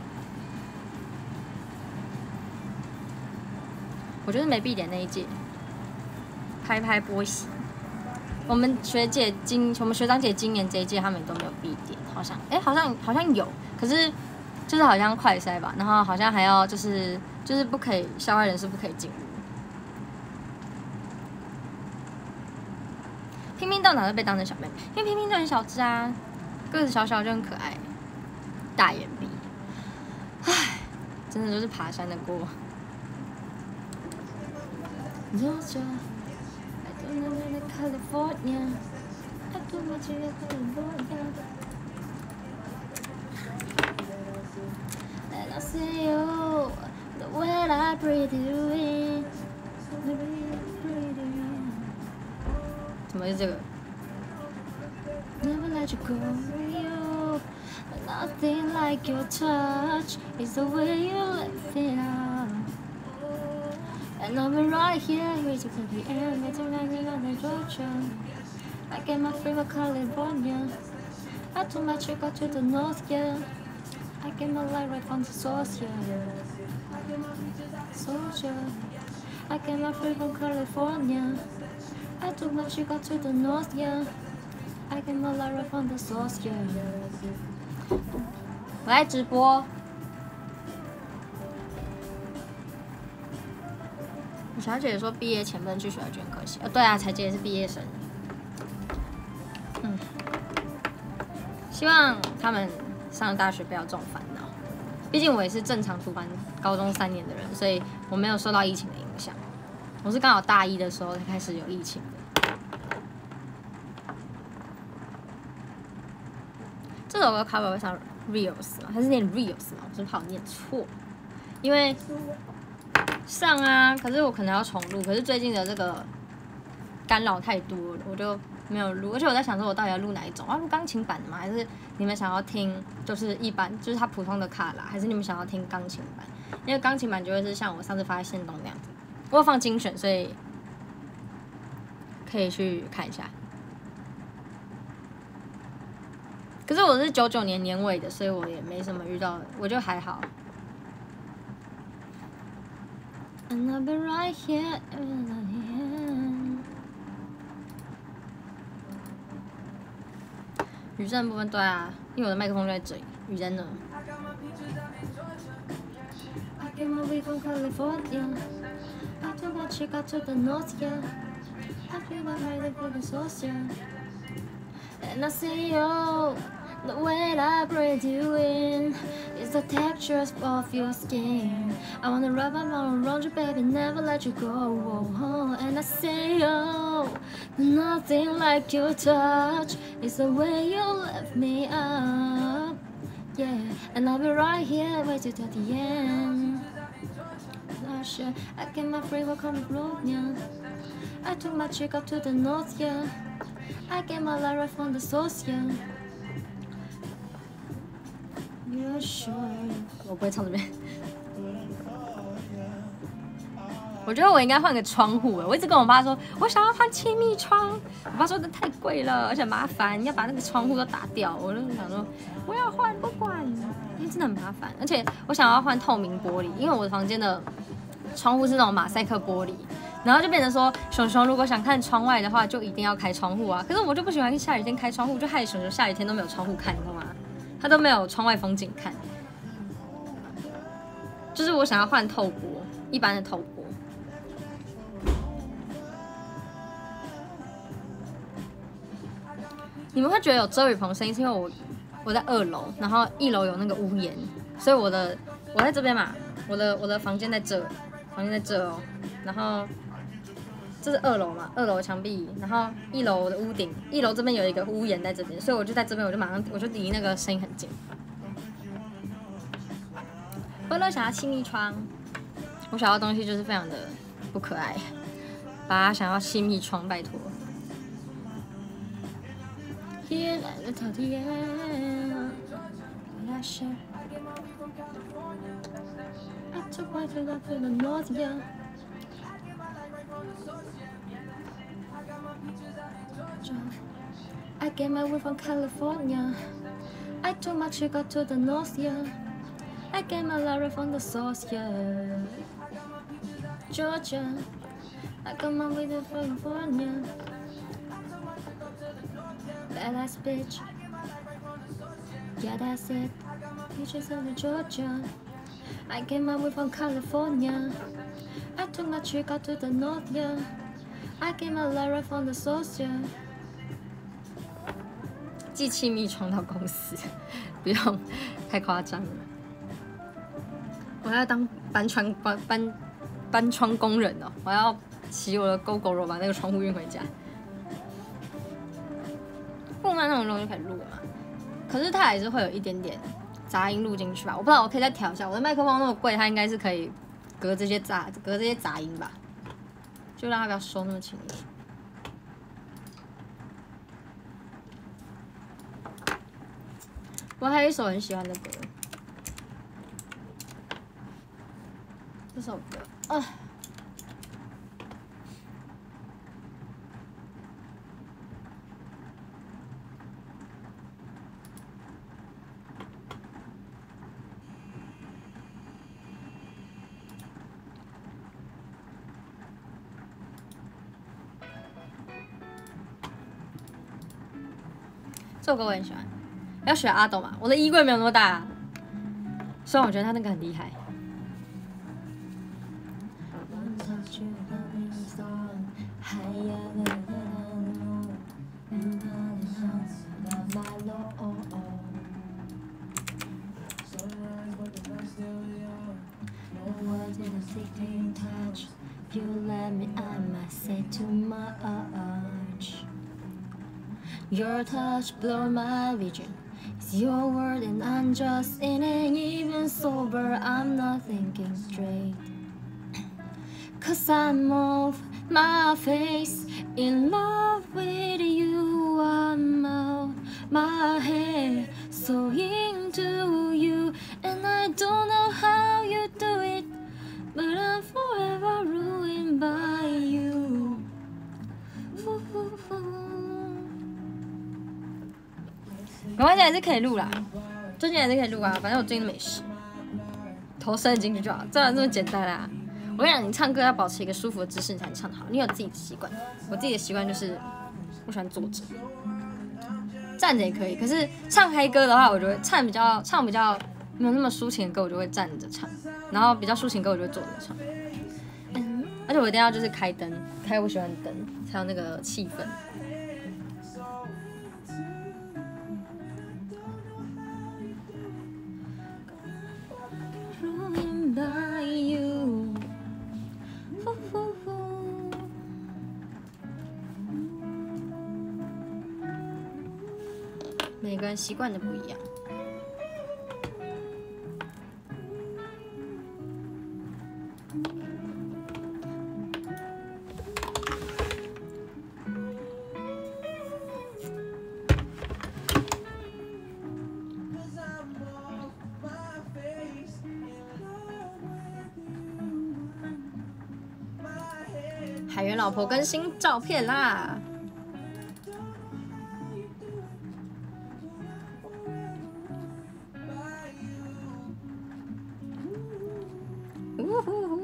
我就是没毕典那一届，拍拍波喜。我们学姐今，我们学长姐今年这一届他们都没有毕典，好像，哎、欸，好像好像有，可是就是好像快筛吧，然后好像还要就是就是不可以校外人士不可以进入。拼拼到哪都被当成小妹妹，因为拼拼就很小只啊，个子小小就很可爱，大眼鼻，唉，真的就是爬山的锅。Georgia, I don't know where California, I don't know where California. And I see you, the way I breathe you in, the way I breathe you in. 怎么是这个 ？Never let you go, you. Nothing like your touch. It's the way you let me out. And I'll be right here, waiting for the end, waiting like you're on Georgia. I get my free from California. I took my trip out to the north, yeah. I get my light right from the source, yeah. Soldier. I get my free from California. I took my trip out to the north, yeah. I get my light right from the source, yeah. 我来直播。我小姐说毕业前不能去学校就很可惜。哦，对啊，彩姐也是毕业生。嗯，希望他们上大学不要这种烦恼。毕竟我也是正常读完高中三年的人，所以我没有受到疫情的影响。我是刚好大一的时候才开始有疫情的。这首歌 cover 会上 reels 吗？还是念 reels 吗？我是不是怕我念错？因为上啊，可是我可能要重录，可是最近的这个干扰太多了，我就没有录。而且我在想说，我到底要录哪一种？要录钢琴版的吗？还是你们想要听就是一般，就是它普通的卡拉？还是你们想要听钢琴版？因为钢琴版就会是像我上次发在限动那样子，我有放精选，所以可以去看一下。可是我是九九年年尾的，所以我也没什么遇到，我就还好。And I'll be right here. 雨声部分对啊，因为我的麦克风就在这里。雨声呢 ？I get my way from California. I took my chick out to the north, yeah. I feel my right for the source, yeah. And I say, yo, the way I breathe you in is the texture of your skin. I wanna wrap my arm around you, baby, never let you go. And I say, oh, nothing like your touch. It's the way you lift me up, yeah. And I'll be right here, waiting till the end. Not sure I get my free will come from, yeah. I took my chick up to the north, yeah. I get my light right from the source, yeah. You're sure? 我不会唱这边。我我觉得我应该换个窗户。我一直跟我妈说，我想要换气密窗。我爸说这太贵了，而且麻烦，要把那个窗户都打掉。我就想说，我要换，不管，因为真的很麻烦。而且我想要换透明玻璃，因为我的房间的窗户是那种马赛克玻璃，然后就变成说，熊熊如果想看窗外的话，就一定要开窗户啊。可是我就不喜欢下雨天开窗户，就害熊熊下雨天都没有窗户看，你知道吗？他都没有窗外风景看。就是我想要换透玻，一般的透玻。你们会觉得有遮雨棚声音，是因为我我在二楼，然后一楼有那个屋檐，所以我的我在这边嘛，我的我的房间在这，房间在这哦，然后这是二楼嘛，二楼墙壁，然后一楼的屋顶，一楼这边有一个屋檐在这边，所以我就在这边，我就马上我就离那个声音很近。我都想要气密窗，我想要的东西就是非常的不可爱，爸爸想要气密窗，拜托。Here at the top, yeah. I share. I took my trip up to the north, yeah. I get my way from California. I took my trip up to the north, yeah. I get my lottery from the source, yeah. Georgia. I got my way to California. Badass bitch. Yeah, that's it. Beaches of Georgia. I came my way from California. I took my chick out to the north, yeah. I came my Lara from the source, yeah. 寄气密窗到公司，不用太夸张了。我要当搬窗搬搬搬窗工人哦！我要骑我的 GoGo 把那个窗户运回家。不然那种东西就可以录嘛，可是它还是会有一点点杂音录进去吧。我不知道，我可以再调一下。我的麦克风那么贵，它应该是可以隔这些杂隔这些杂音吧，就让它不要收那么清楚。我还有一首很喜欢的歌，这首歌啊。这首歌我很喜欢，要学阿斗嘛。我的衣柜没有那么大，虽然我觉得他那个很厉害。Your touch blow my vision. It's your word and I'm just in it. Even sober, I'm not thinking straight. Cause I'm off my face. In love with you, I'm out my head. So into you. And I don't know how you do it. But I'm forever ruined by you. Ooh, ooh, ooh. 没关系，还是可以录啦。最近还是可以录啊，反正我最近没事，头伸进去就好，这然这么简单啦。我跟你讲，你唱歌要保持一个舒服的姿势，你才能唱好。你有自己的习惯，我自己的习惯就是我喜欢坐着，站着也可以。可是唱嗨歌的话，我就会唱比较唱比较没有那么抒情的歌，我就会站着唱；然后比较抒情歌，我就会坐着唱。嗯，而且我一定要就是开灯，开我喜欢的灯，才有那个气氛。By you. Ooh, ooh, ooh. 每个人习惯的不一样。 老婆更新照片啦。呜呼呼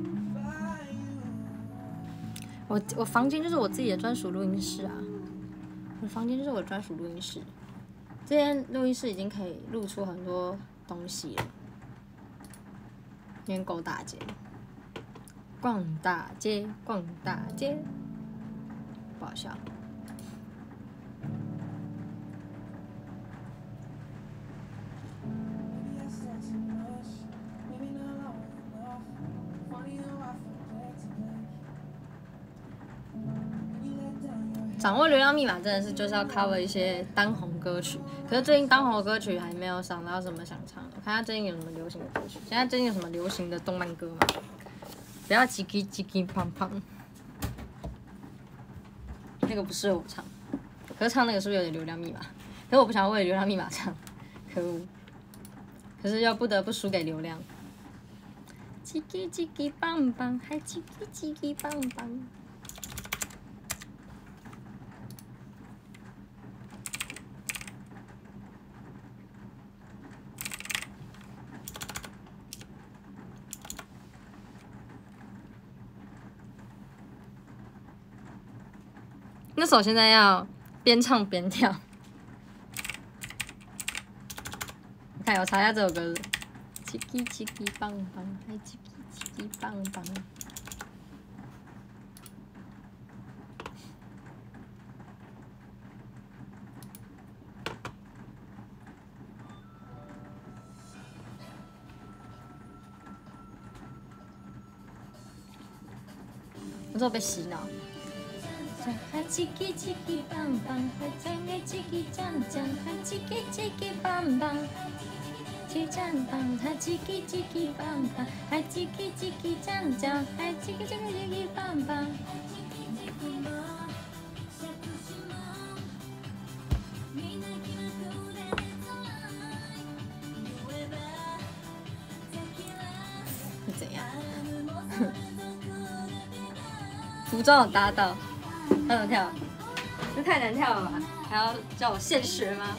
我我房间就是我自己的专属录音室啊，我的房间就是我的专属录音室。这间录音室已经可以录出很多东西了，有点够大间。逛大街，逛大街，不好笑。掌握流量密码真的是就是要 cover 一些当红歌曲，可是最近当红的歌曲还没有想到什么想唱的。我看下最近有什么流行的歌曲，现在最近有什么流行的动漫歌吗？不要叽叽叽叽胖胖，那个不适合我唱。可是唱那个是不是有点流量密码？可是我不想为了流量密码唱，可恶！可是又不得不输给流量。叽叽叽叽棒棒，还叽叽叽叽棒棒。那首现在要边唱边跳。我看我查一下这首歌。叽叽叽叽棒棒，还叽叽叽叽棒棒。我这被洗脑。还叽叽叽叽棒棒，还唱个叽叽讲讲，还叽叽叽叽棒棒，叽讲棒，还叽叽叽叽棒棒，还叽叽叽叽讲讲，还叽叽叽叽叽棒棒。是怎样？服装有搭到。要怎么跳？这太难跳了吧？还要叫我现学吗？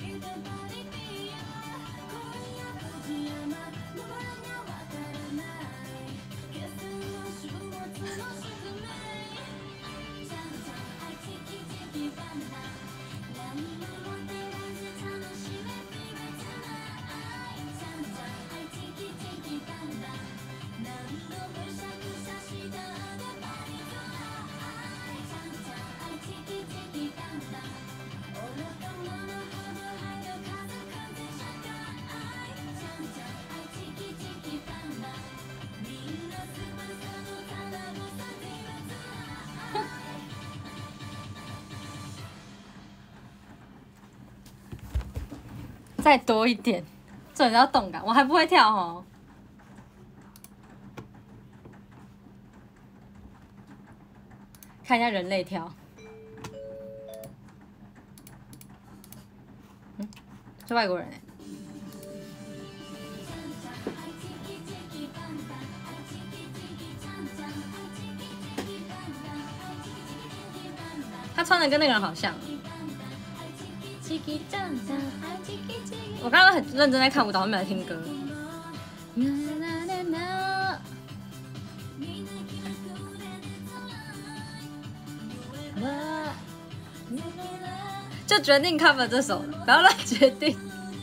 再多一点，这要动感，我还不会跳哦。看一下人类跳，嗯，是外国人哎。他穿的跟那个人好像。我刚刚很认真在看舞蹈，没有在听歌。就决定 cover 这首了，不要乱决定。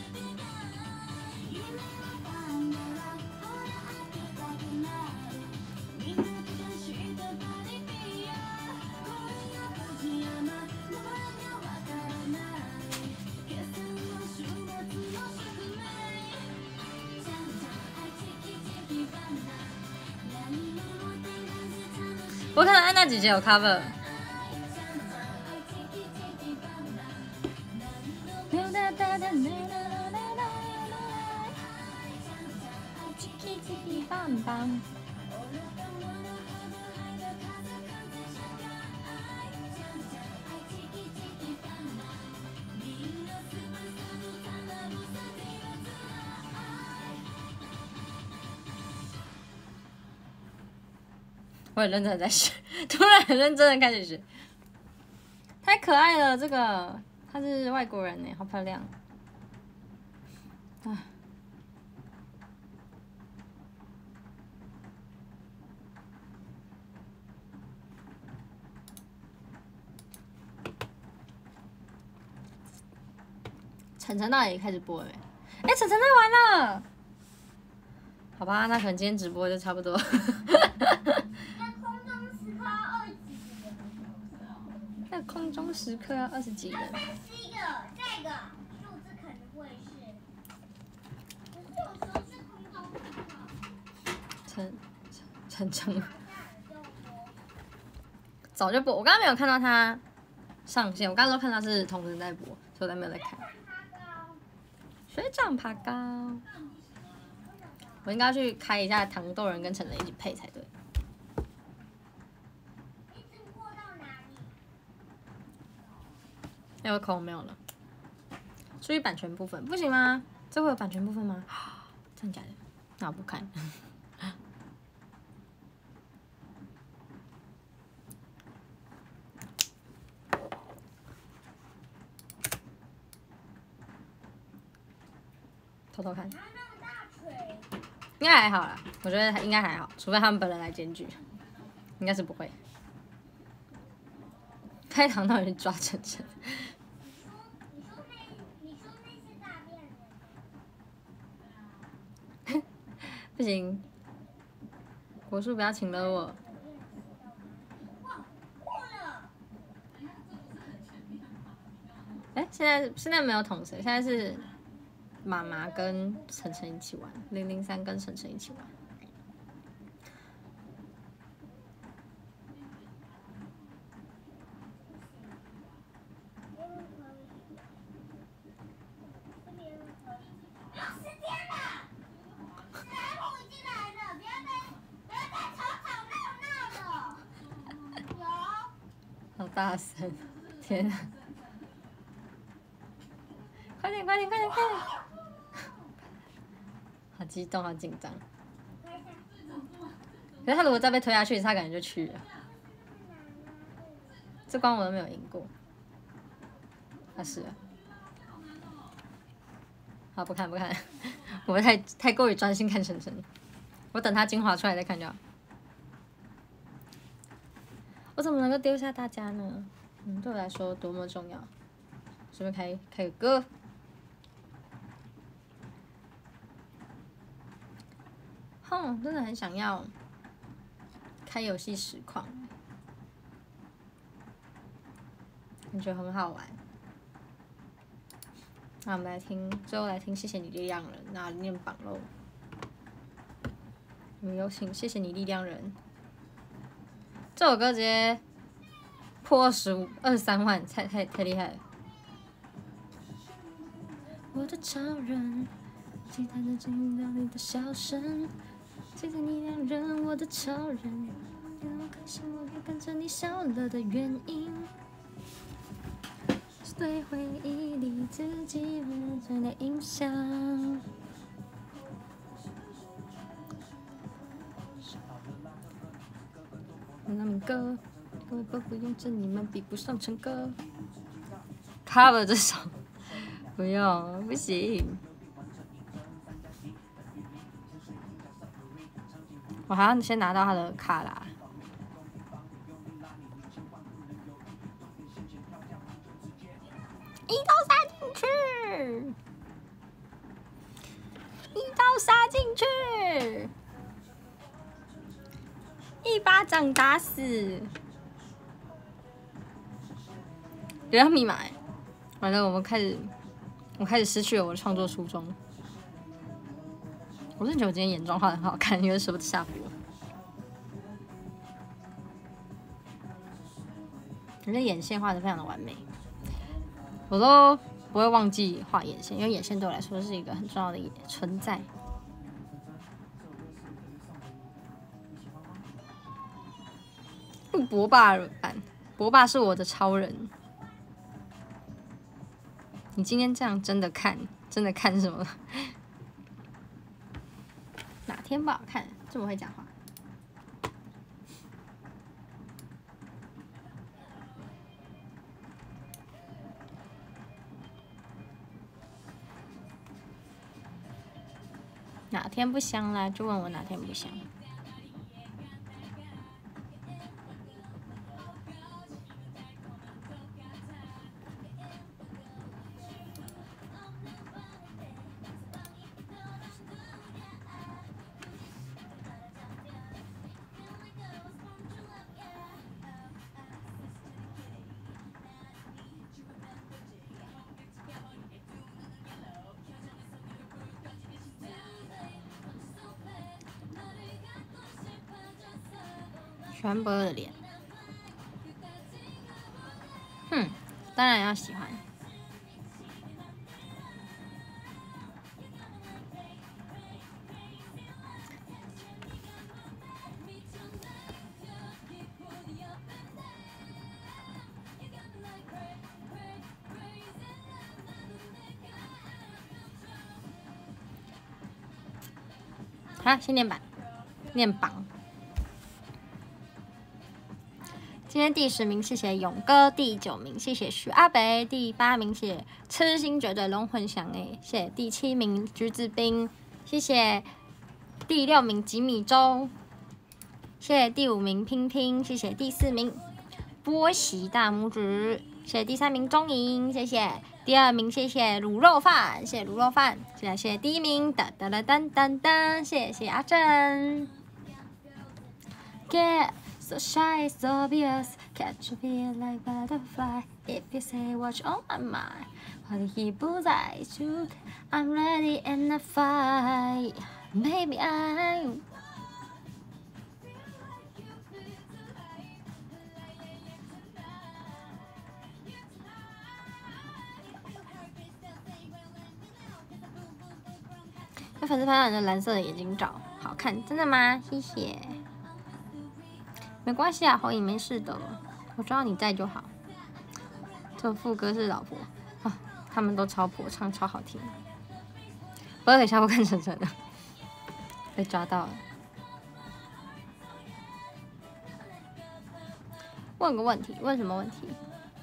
我看到安娜姐姐有 cover。我很认真在学突然很认真的开始学，太可爱了。这个他是外国人呢，好漂亮。啊。晨晨到底开始播了没？哎、欸，晨晨在玩了。好吧，那可能今天直播就差不多。在空中时刻要二十几人。
第一个，这个数字可能会是，可是有时候是空中时刻。
晨晨晨。早就播，我刚刚没有看到他上线，我刚刚都看到是同时在播，所以我才没有在看。学长爬高，我应该去开一下糖豆人跟晨晨一起配才对。哎，我口红没有了。注意版权部分，不行吗？这会有版权部分吗？真的假的？那我不看。偷偷看，应该还好啦，我觉得应该还好，除非他们本人来检举，应该是不会。开膛到底去抓晨晨？不行，国术不要请了我。哎、欸，现在现在没有统谁，现在是。妈妈跟晨晨一起玩，零零三跟晨晨一起玩。好大声！天啊！快点，快点，快点，快点！好激动，好紧张。可是他如果再被推下去，他感觉就去了。这关我都没有赢过。他是了。好，不看不看，我太太过于专心看晨晨。我等他精华出来再看就好。我怎么能够丢下大家呢？嗯，对我来说多么重要。顺便开开个歌。哼，真的很想要开游戏实况，感觉很好玩。那我们来听，最后来听《谢谢你力量人》，那念榜喽。我们有请《谢谢你力量人》这首歌直接破二十五、二十三万，太太太厉害了。我的超人，期待着听到你的笑声。谢谢你两人，我的超人，让我开心，我也跟着你笑了的原因，是对回忆里自己认真的印象。那民歌，我不不用这你们比不上陈哥。cover 这首，不用，不行。我还要先拿到他的卡啦。一刀杀进去，一刀杀进去，一巴掌打死。流量密码，完了，我们开始，我开始失去了我的创作初衷。我真的觉得我今天眼妆画得很好看，因为舍不得下播。人家眼线画得非常的完美，我都不会忘记画眼线，因为眼线对我来说是一个很重要的存在。博霸版，博霸是我的超人。你今天这样真的看，真的看什么？哪天不好看？这么会讲话？ 哪天不香啦？就问我哪天不香。喜欢波尔的脸，哼，当然要喜欢。好，先练板，练榜。今天第十名，谢谢勇哥；第九名，谢谢徐阿北；第八名，谢谢痴心绝对龙魂响哎，谢谢第七名橘子冰，谢谢第六名吉米粥，谢谢第五名拼拼，谢谢第四名波喜大拇指，谢谢第三名钟莹，谢谢第二名，谢谢卤肉饭，谢谢卤肉饭，谢谢谢谢第一名哒哒哒哒哒哒，谢谢阿正。Get so shy, so obvious, catch a feel like butterfly. If you say what's on my mind, what he bullseye shoot, I'm ready in a fight. Maybe I'm. 那粉丝拍到你的蓝色的眼睛罩，好看，真的吗？谢谢。没关系啊，侯颖没事的，我知道你在就好。这副歌是老婆啊，他们都超婆，唱超好听。不要等下我看晨晨的，被抓到了。问个问题，问什么问题？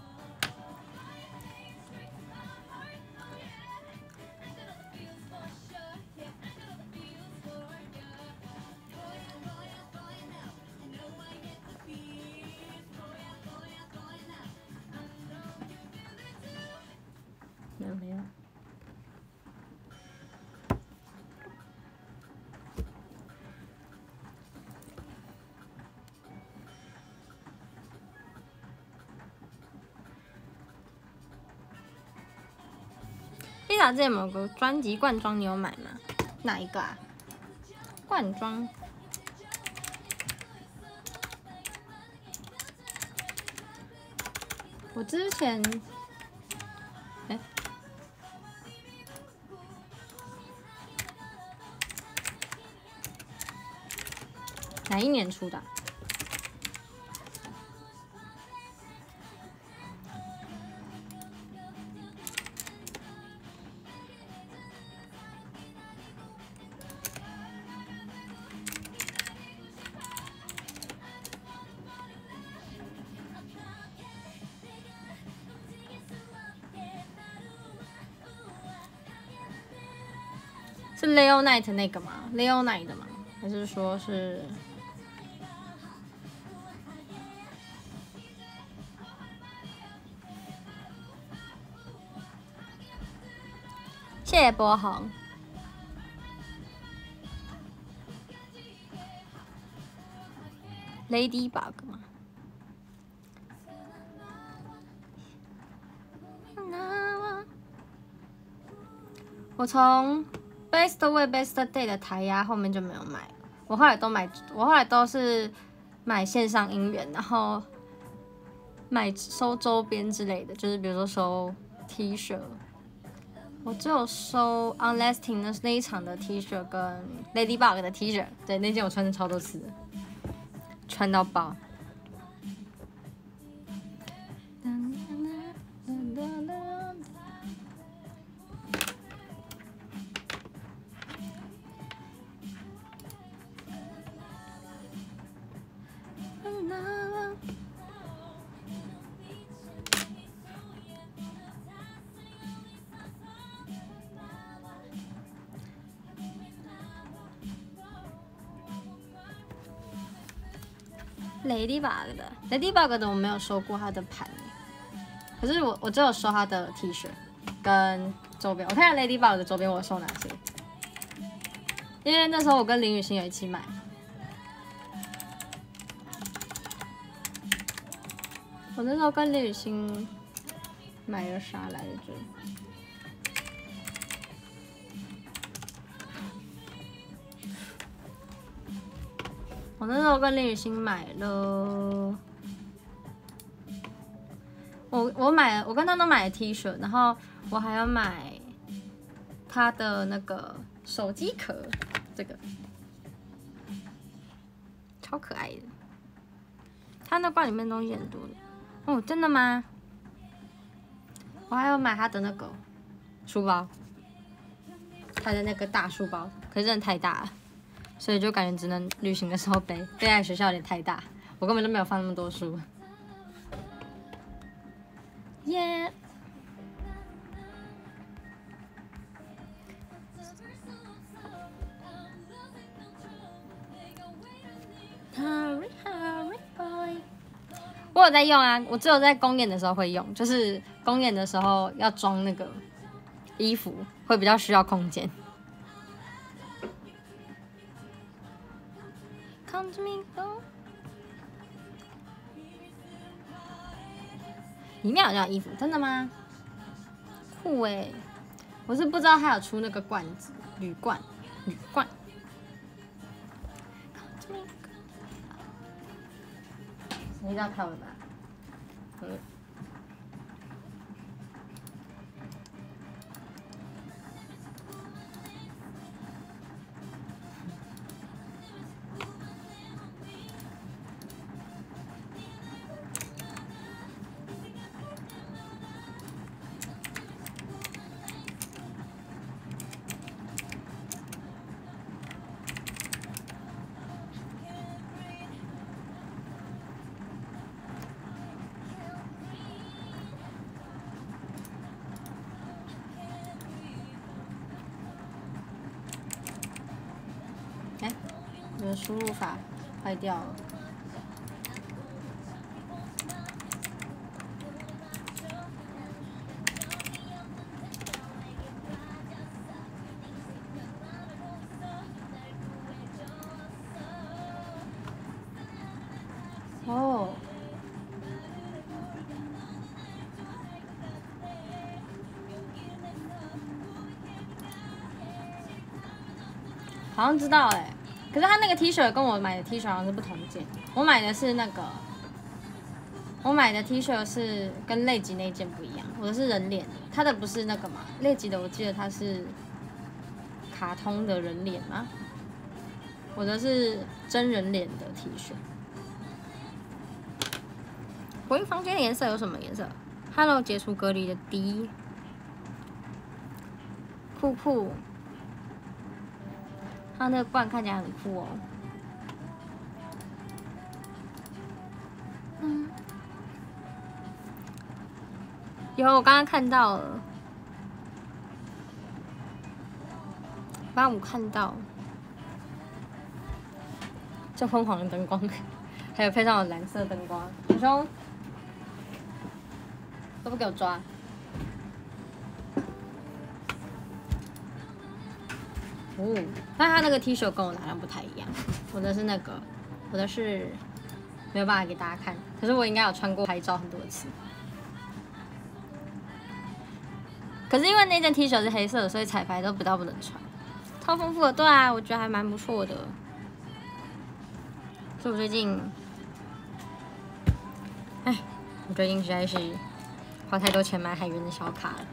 没有没有。Lisa 之前有个专辑罐装，你有买吗？哪一个啊？罐装。我之前，哎、欸，哪一年出的啊？是 Leo Night 那个吗 ？Leo Night 的吗？还是说是？谢谢波鸿。Ladybug 吗？我从 Best Way Best Day 的台压后面就没有买，我后来都买，我后来都是买线上音源，然后买收周边之类的，就是比如说收 T 恤，我只有收 Unlasting 的那一场的 T 恤跟 Ladybug 的 T 恤，对，那件我穿了超多次的，穿到爆。 Ladybug 的 Ladybug 的我没有收过他的盘，可是我我只有收他的 T 恤跟周边。我看看 Ladybug 的周边我有收哪些，因为那时候我跟林雨欣有一起买。我那时候跟林雨欣买了啥来着？我那时候跟林雨欣买了，我我买了，我跟他都买了 T 恤，然后我还要买他的那个手机壳，这个超可爱的。他那罐里面东西很多的。哦，真的吗？我还要买他的那个书包，他的那个大书包，可是真的太大了。所以就感觉只能旅行的时候背，背在学校有点太大，我根本就没有放那么多书。耶、yeah 我有在用啊，我只有在公演的时候会用，就是公演的时候要装那个衣服，会比较需要空间。Come to me, go。里面好像有衣服，真的吗？酷哎！我是不知道他有出那个罐子，铝罐，铝罐。你知道看我吗？嗯。哎，我的输入法坏掉了。哦。好像知道哎、欸，可是他那个 T 恤跟我买的 T 恤好像是不同件。我买的是那个，我买的 T 恤是跟类吉那件不一样，我的是人脸的，他的不是那个嘛，类吉的我记得他是卡通的人脸吗？我的是真人脸的 T 恤。我一房间的颜色有什么颜色 ？Hello， 解除隔离的 D， 酷酷。它那个罐看起来很酷哦。嗯，有，我刚刚看到了，刚刚我看到，这昏黄的灯光，还有配上了蓝色灯光，小熊都不给我抓。哦，但他那个 T 恤跟我拿的不太一样，我的是那个，我的是没有办法给大家看，可是我应该有穿过拍照很多次。可是因为那件 T 恤是黑色的，所以彩排都比较不能穿。超丰富的，对啊，我觉得还蛮不错的。所以我最近，哎，我最近实在是花太多钱买海源的小卡了。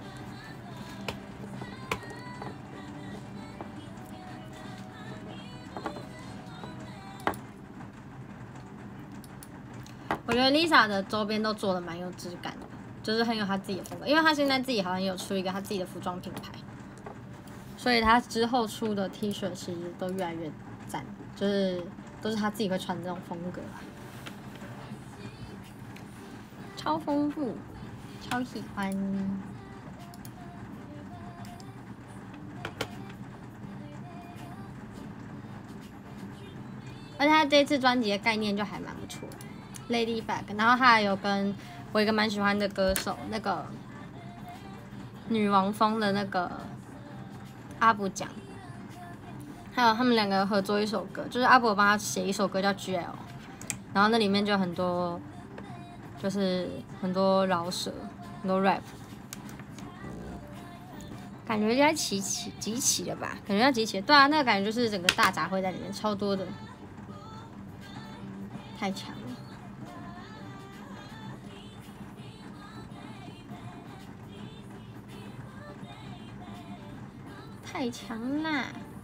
我觉得 Lisa 的周边都做的蛮有质感的，就是很有她自己的风格。因为她现在自己好像有出一个她自己的服装品牌，所以她之后出的 T 恤其实都越来越赞，就是都是她自己会穿的那种风格，超丰富，超喜欢。而且她这次专辑的概念就还蛮不错的。 Lady Back， 然后他还有跟我一个蛮喜欢的歌手，那个女王风的那个阿布讲，还有他们两个合作一首歌，就是阿布帮他写一首歌叫 G L， 然后那里面就很多就是很多饶舌，很多 rap。感觉要集齐集齐了吧？感觉要集齐，对啊，那个感觉就是整个大杂烩在里面，超多的，太强了，太强啦！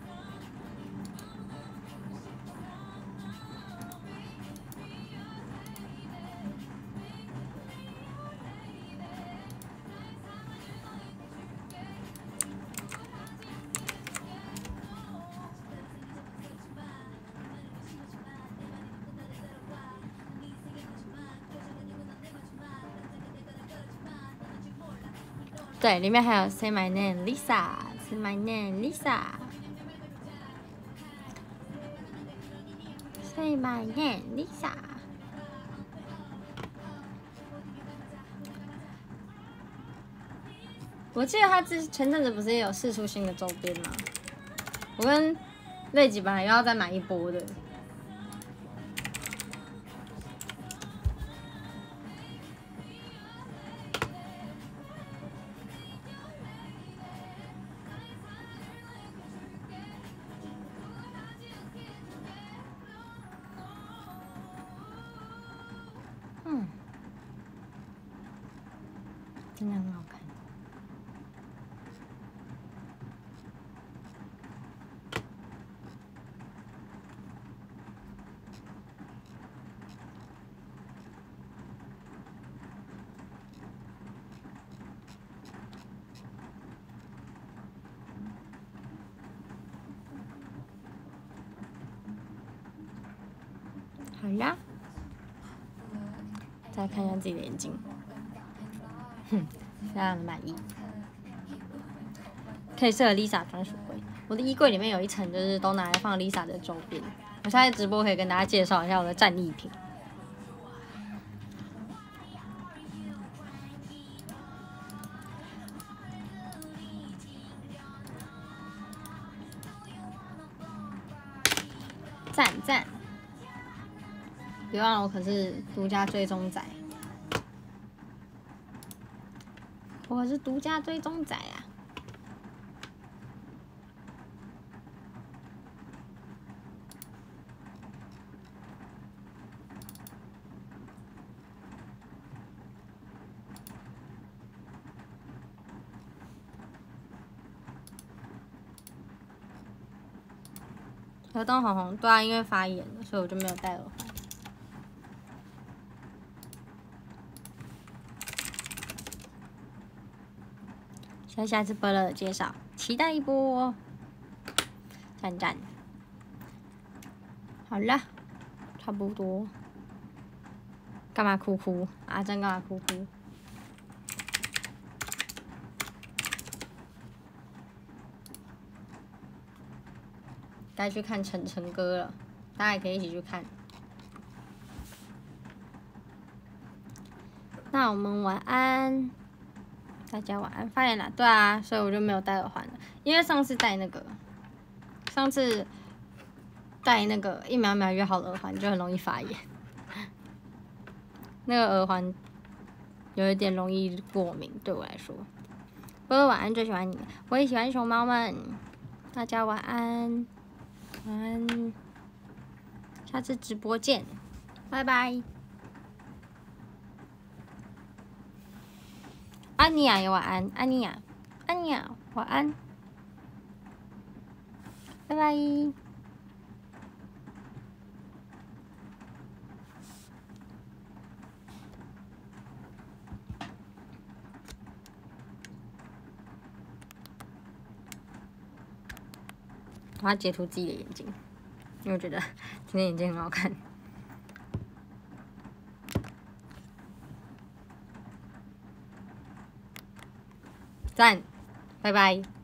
对，里面还有 Say My Name Lisa，Say My Name Lisa，Say My Name Lisa。我记得他之前阵子不是也有释出新的周边吗？我跟类几本来又要再买一波的。嗯，真的很好看。好啦。再看一下自己的眼睛，哼，非常的满意。可以设 Lisa 专属柜，我的衣柜里面有一层就是都拿来放 Lisa 的周边。我现在直播可以跟大家介绍一下我的战利品。赞赞！别忘了，我可是独家追踪仔，我可是独家追踪仔啊！耳洞红红，对啊，因为发炎了，所以我就没有戴耳环。下下次播了介绍，期待一波，赞赞。好了，差不多。干嘛哭哭？阿珍干嘛哭哭？该去看晨晨哥了，大家也可以一起去看。那我们晚安，大家晚安。发炎了，对啊，所以我就没有戴耳环了，因为上次戴那个，上次戴那个一秒秒约好的耳环就很容易发炎，那个耳环有一点容易过敏，对我来说。不过晚安，最喜欢你，我也喜欢熊猫们，大家晚安。晚安，下次直播见，拜拜。安妮亚也晚安，安妮亚，安妮亚晚安，拜拜。我要截图自己的眼睛，因为我觉得今天眼睛很好看。赞，拜拜。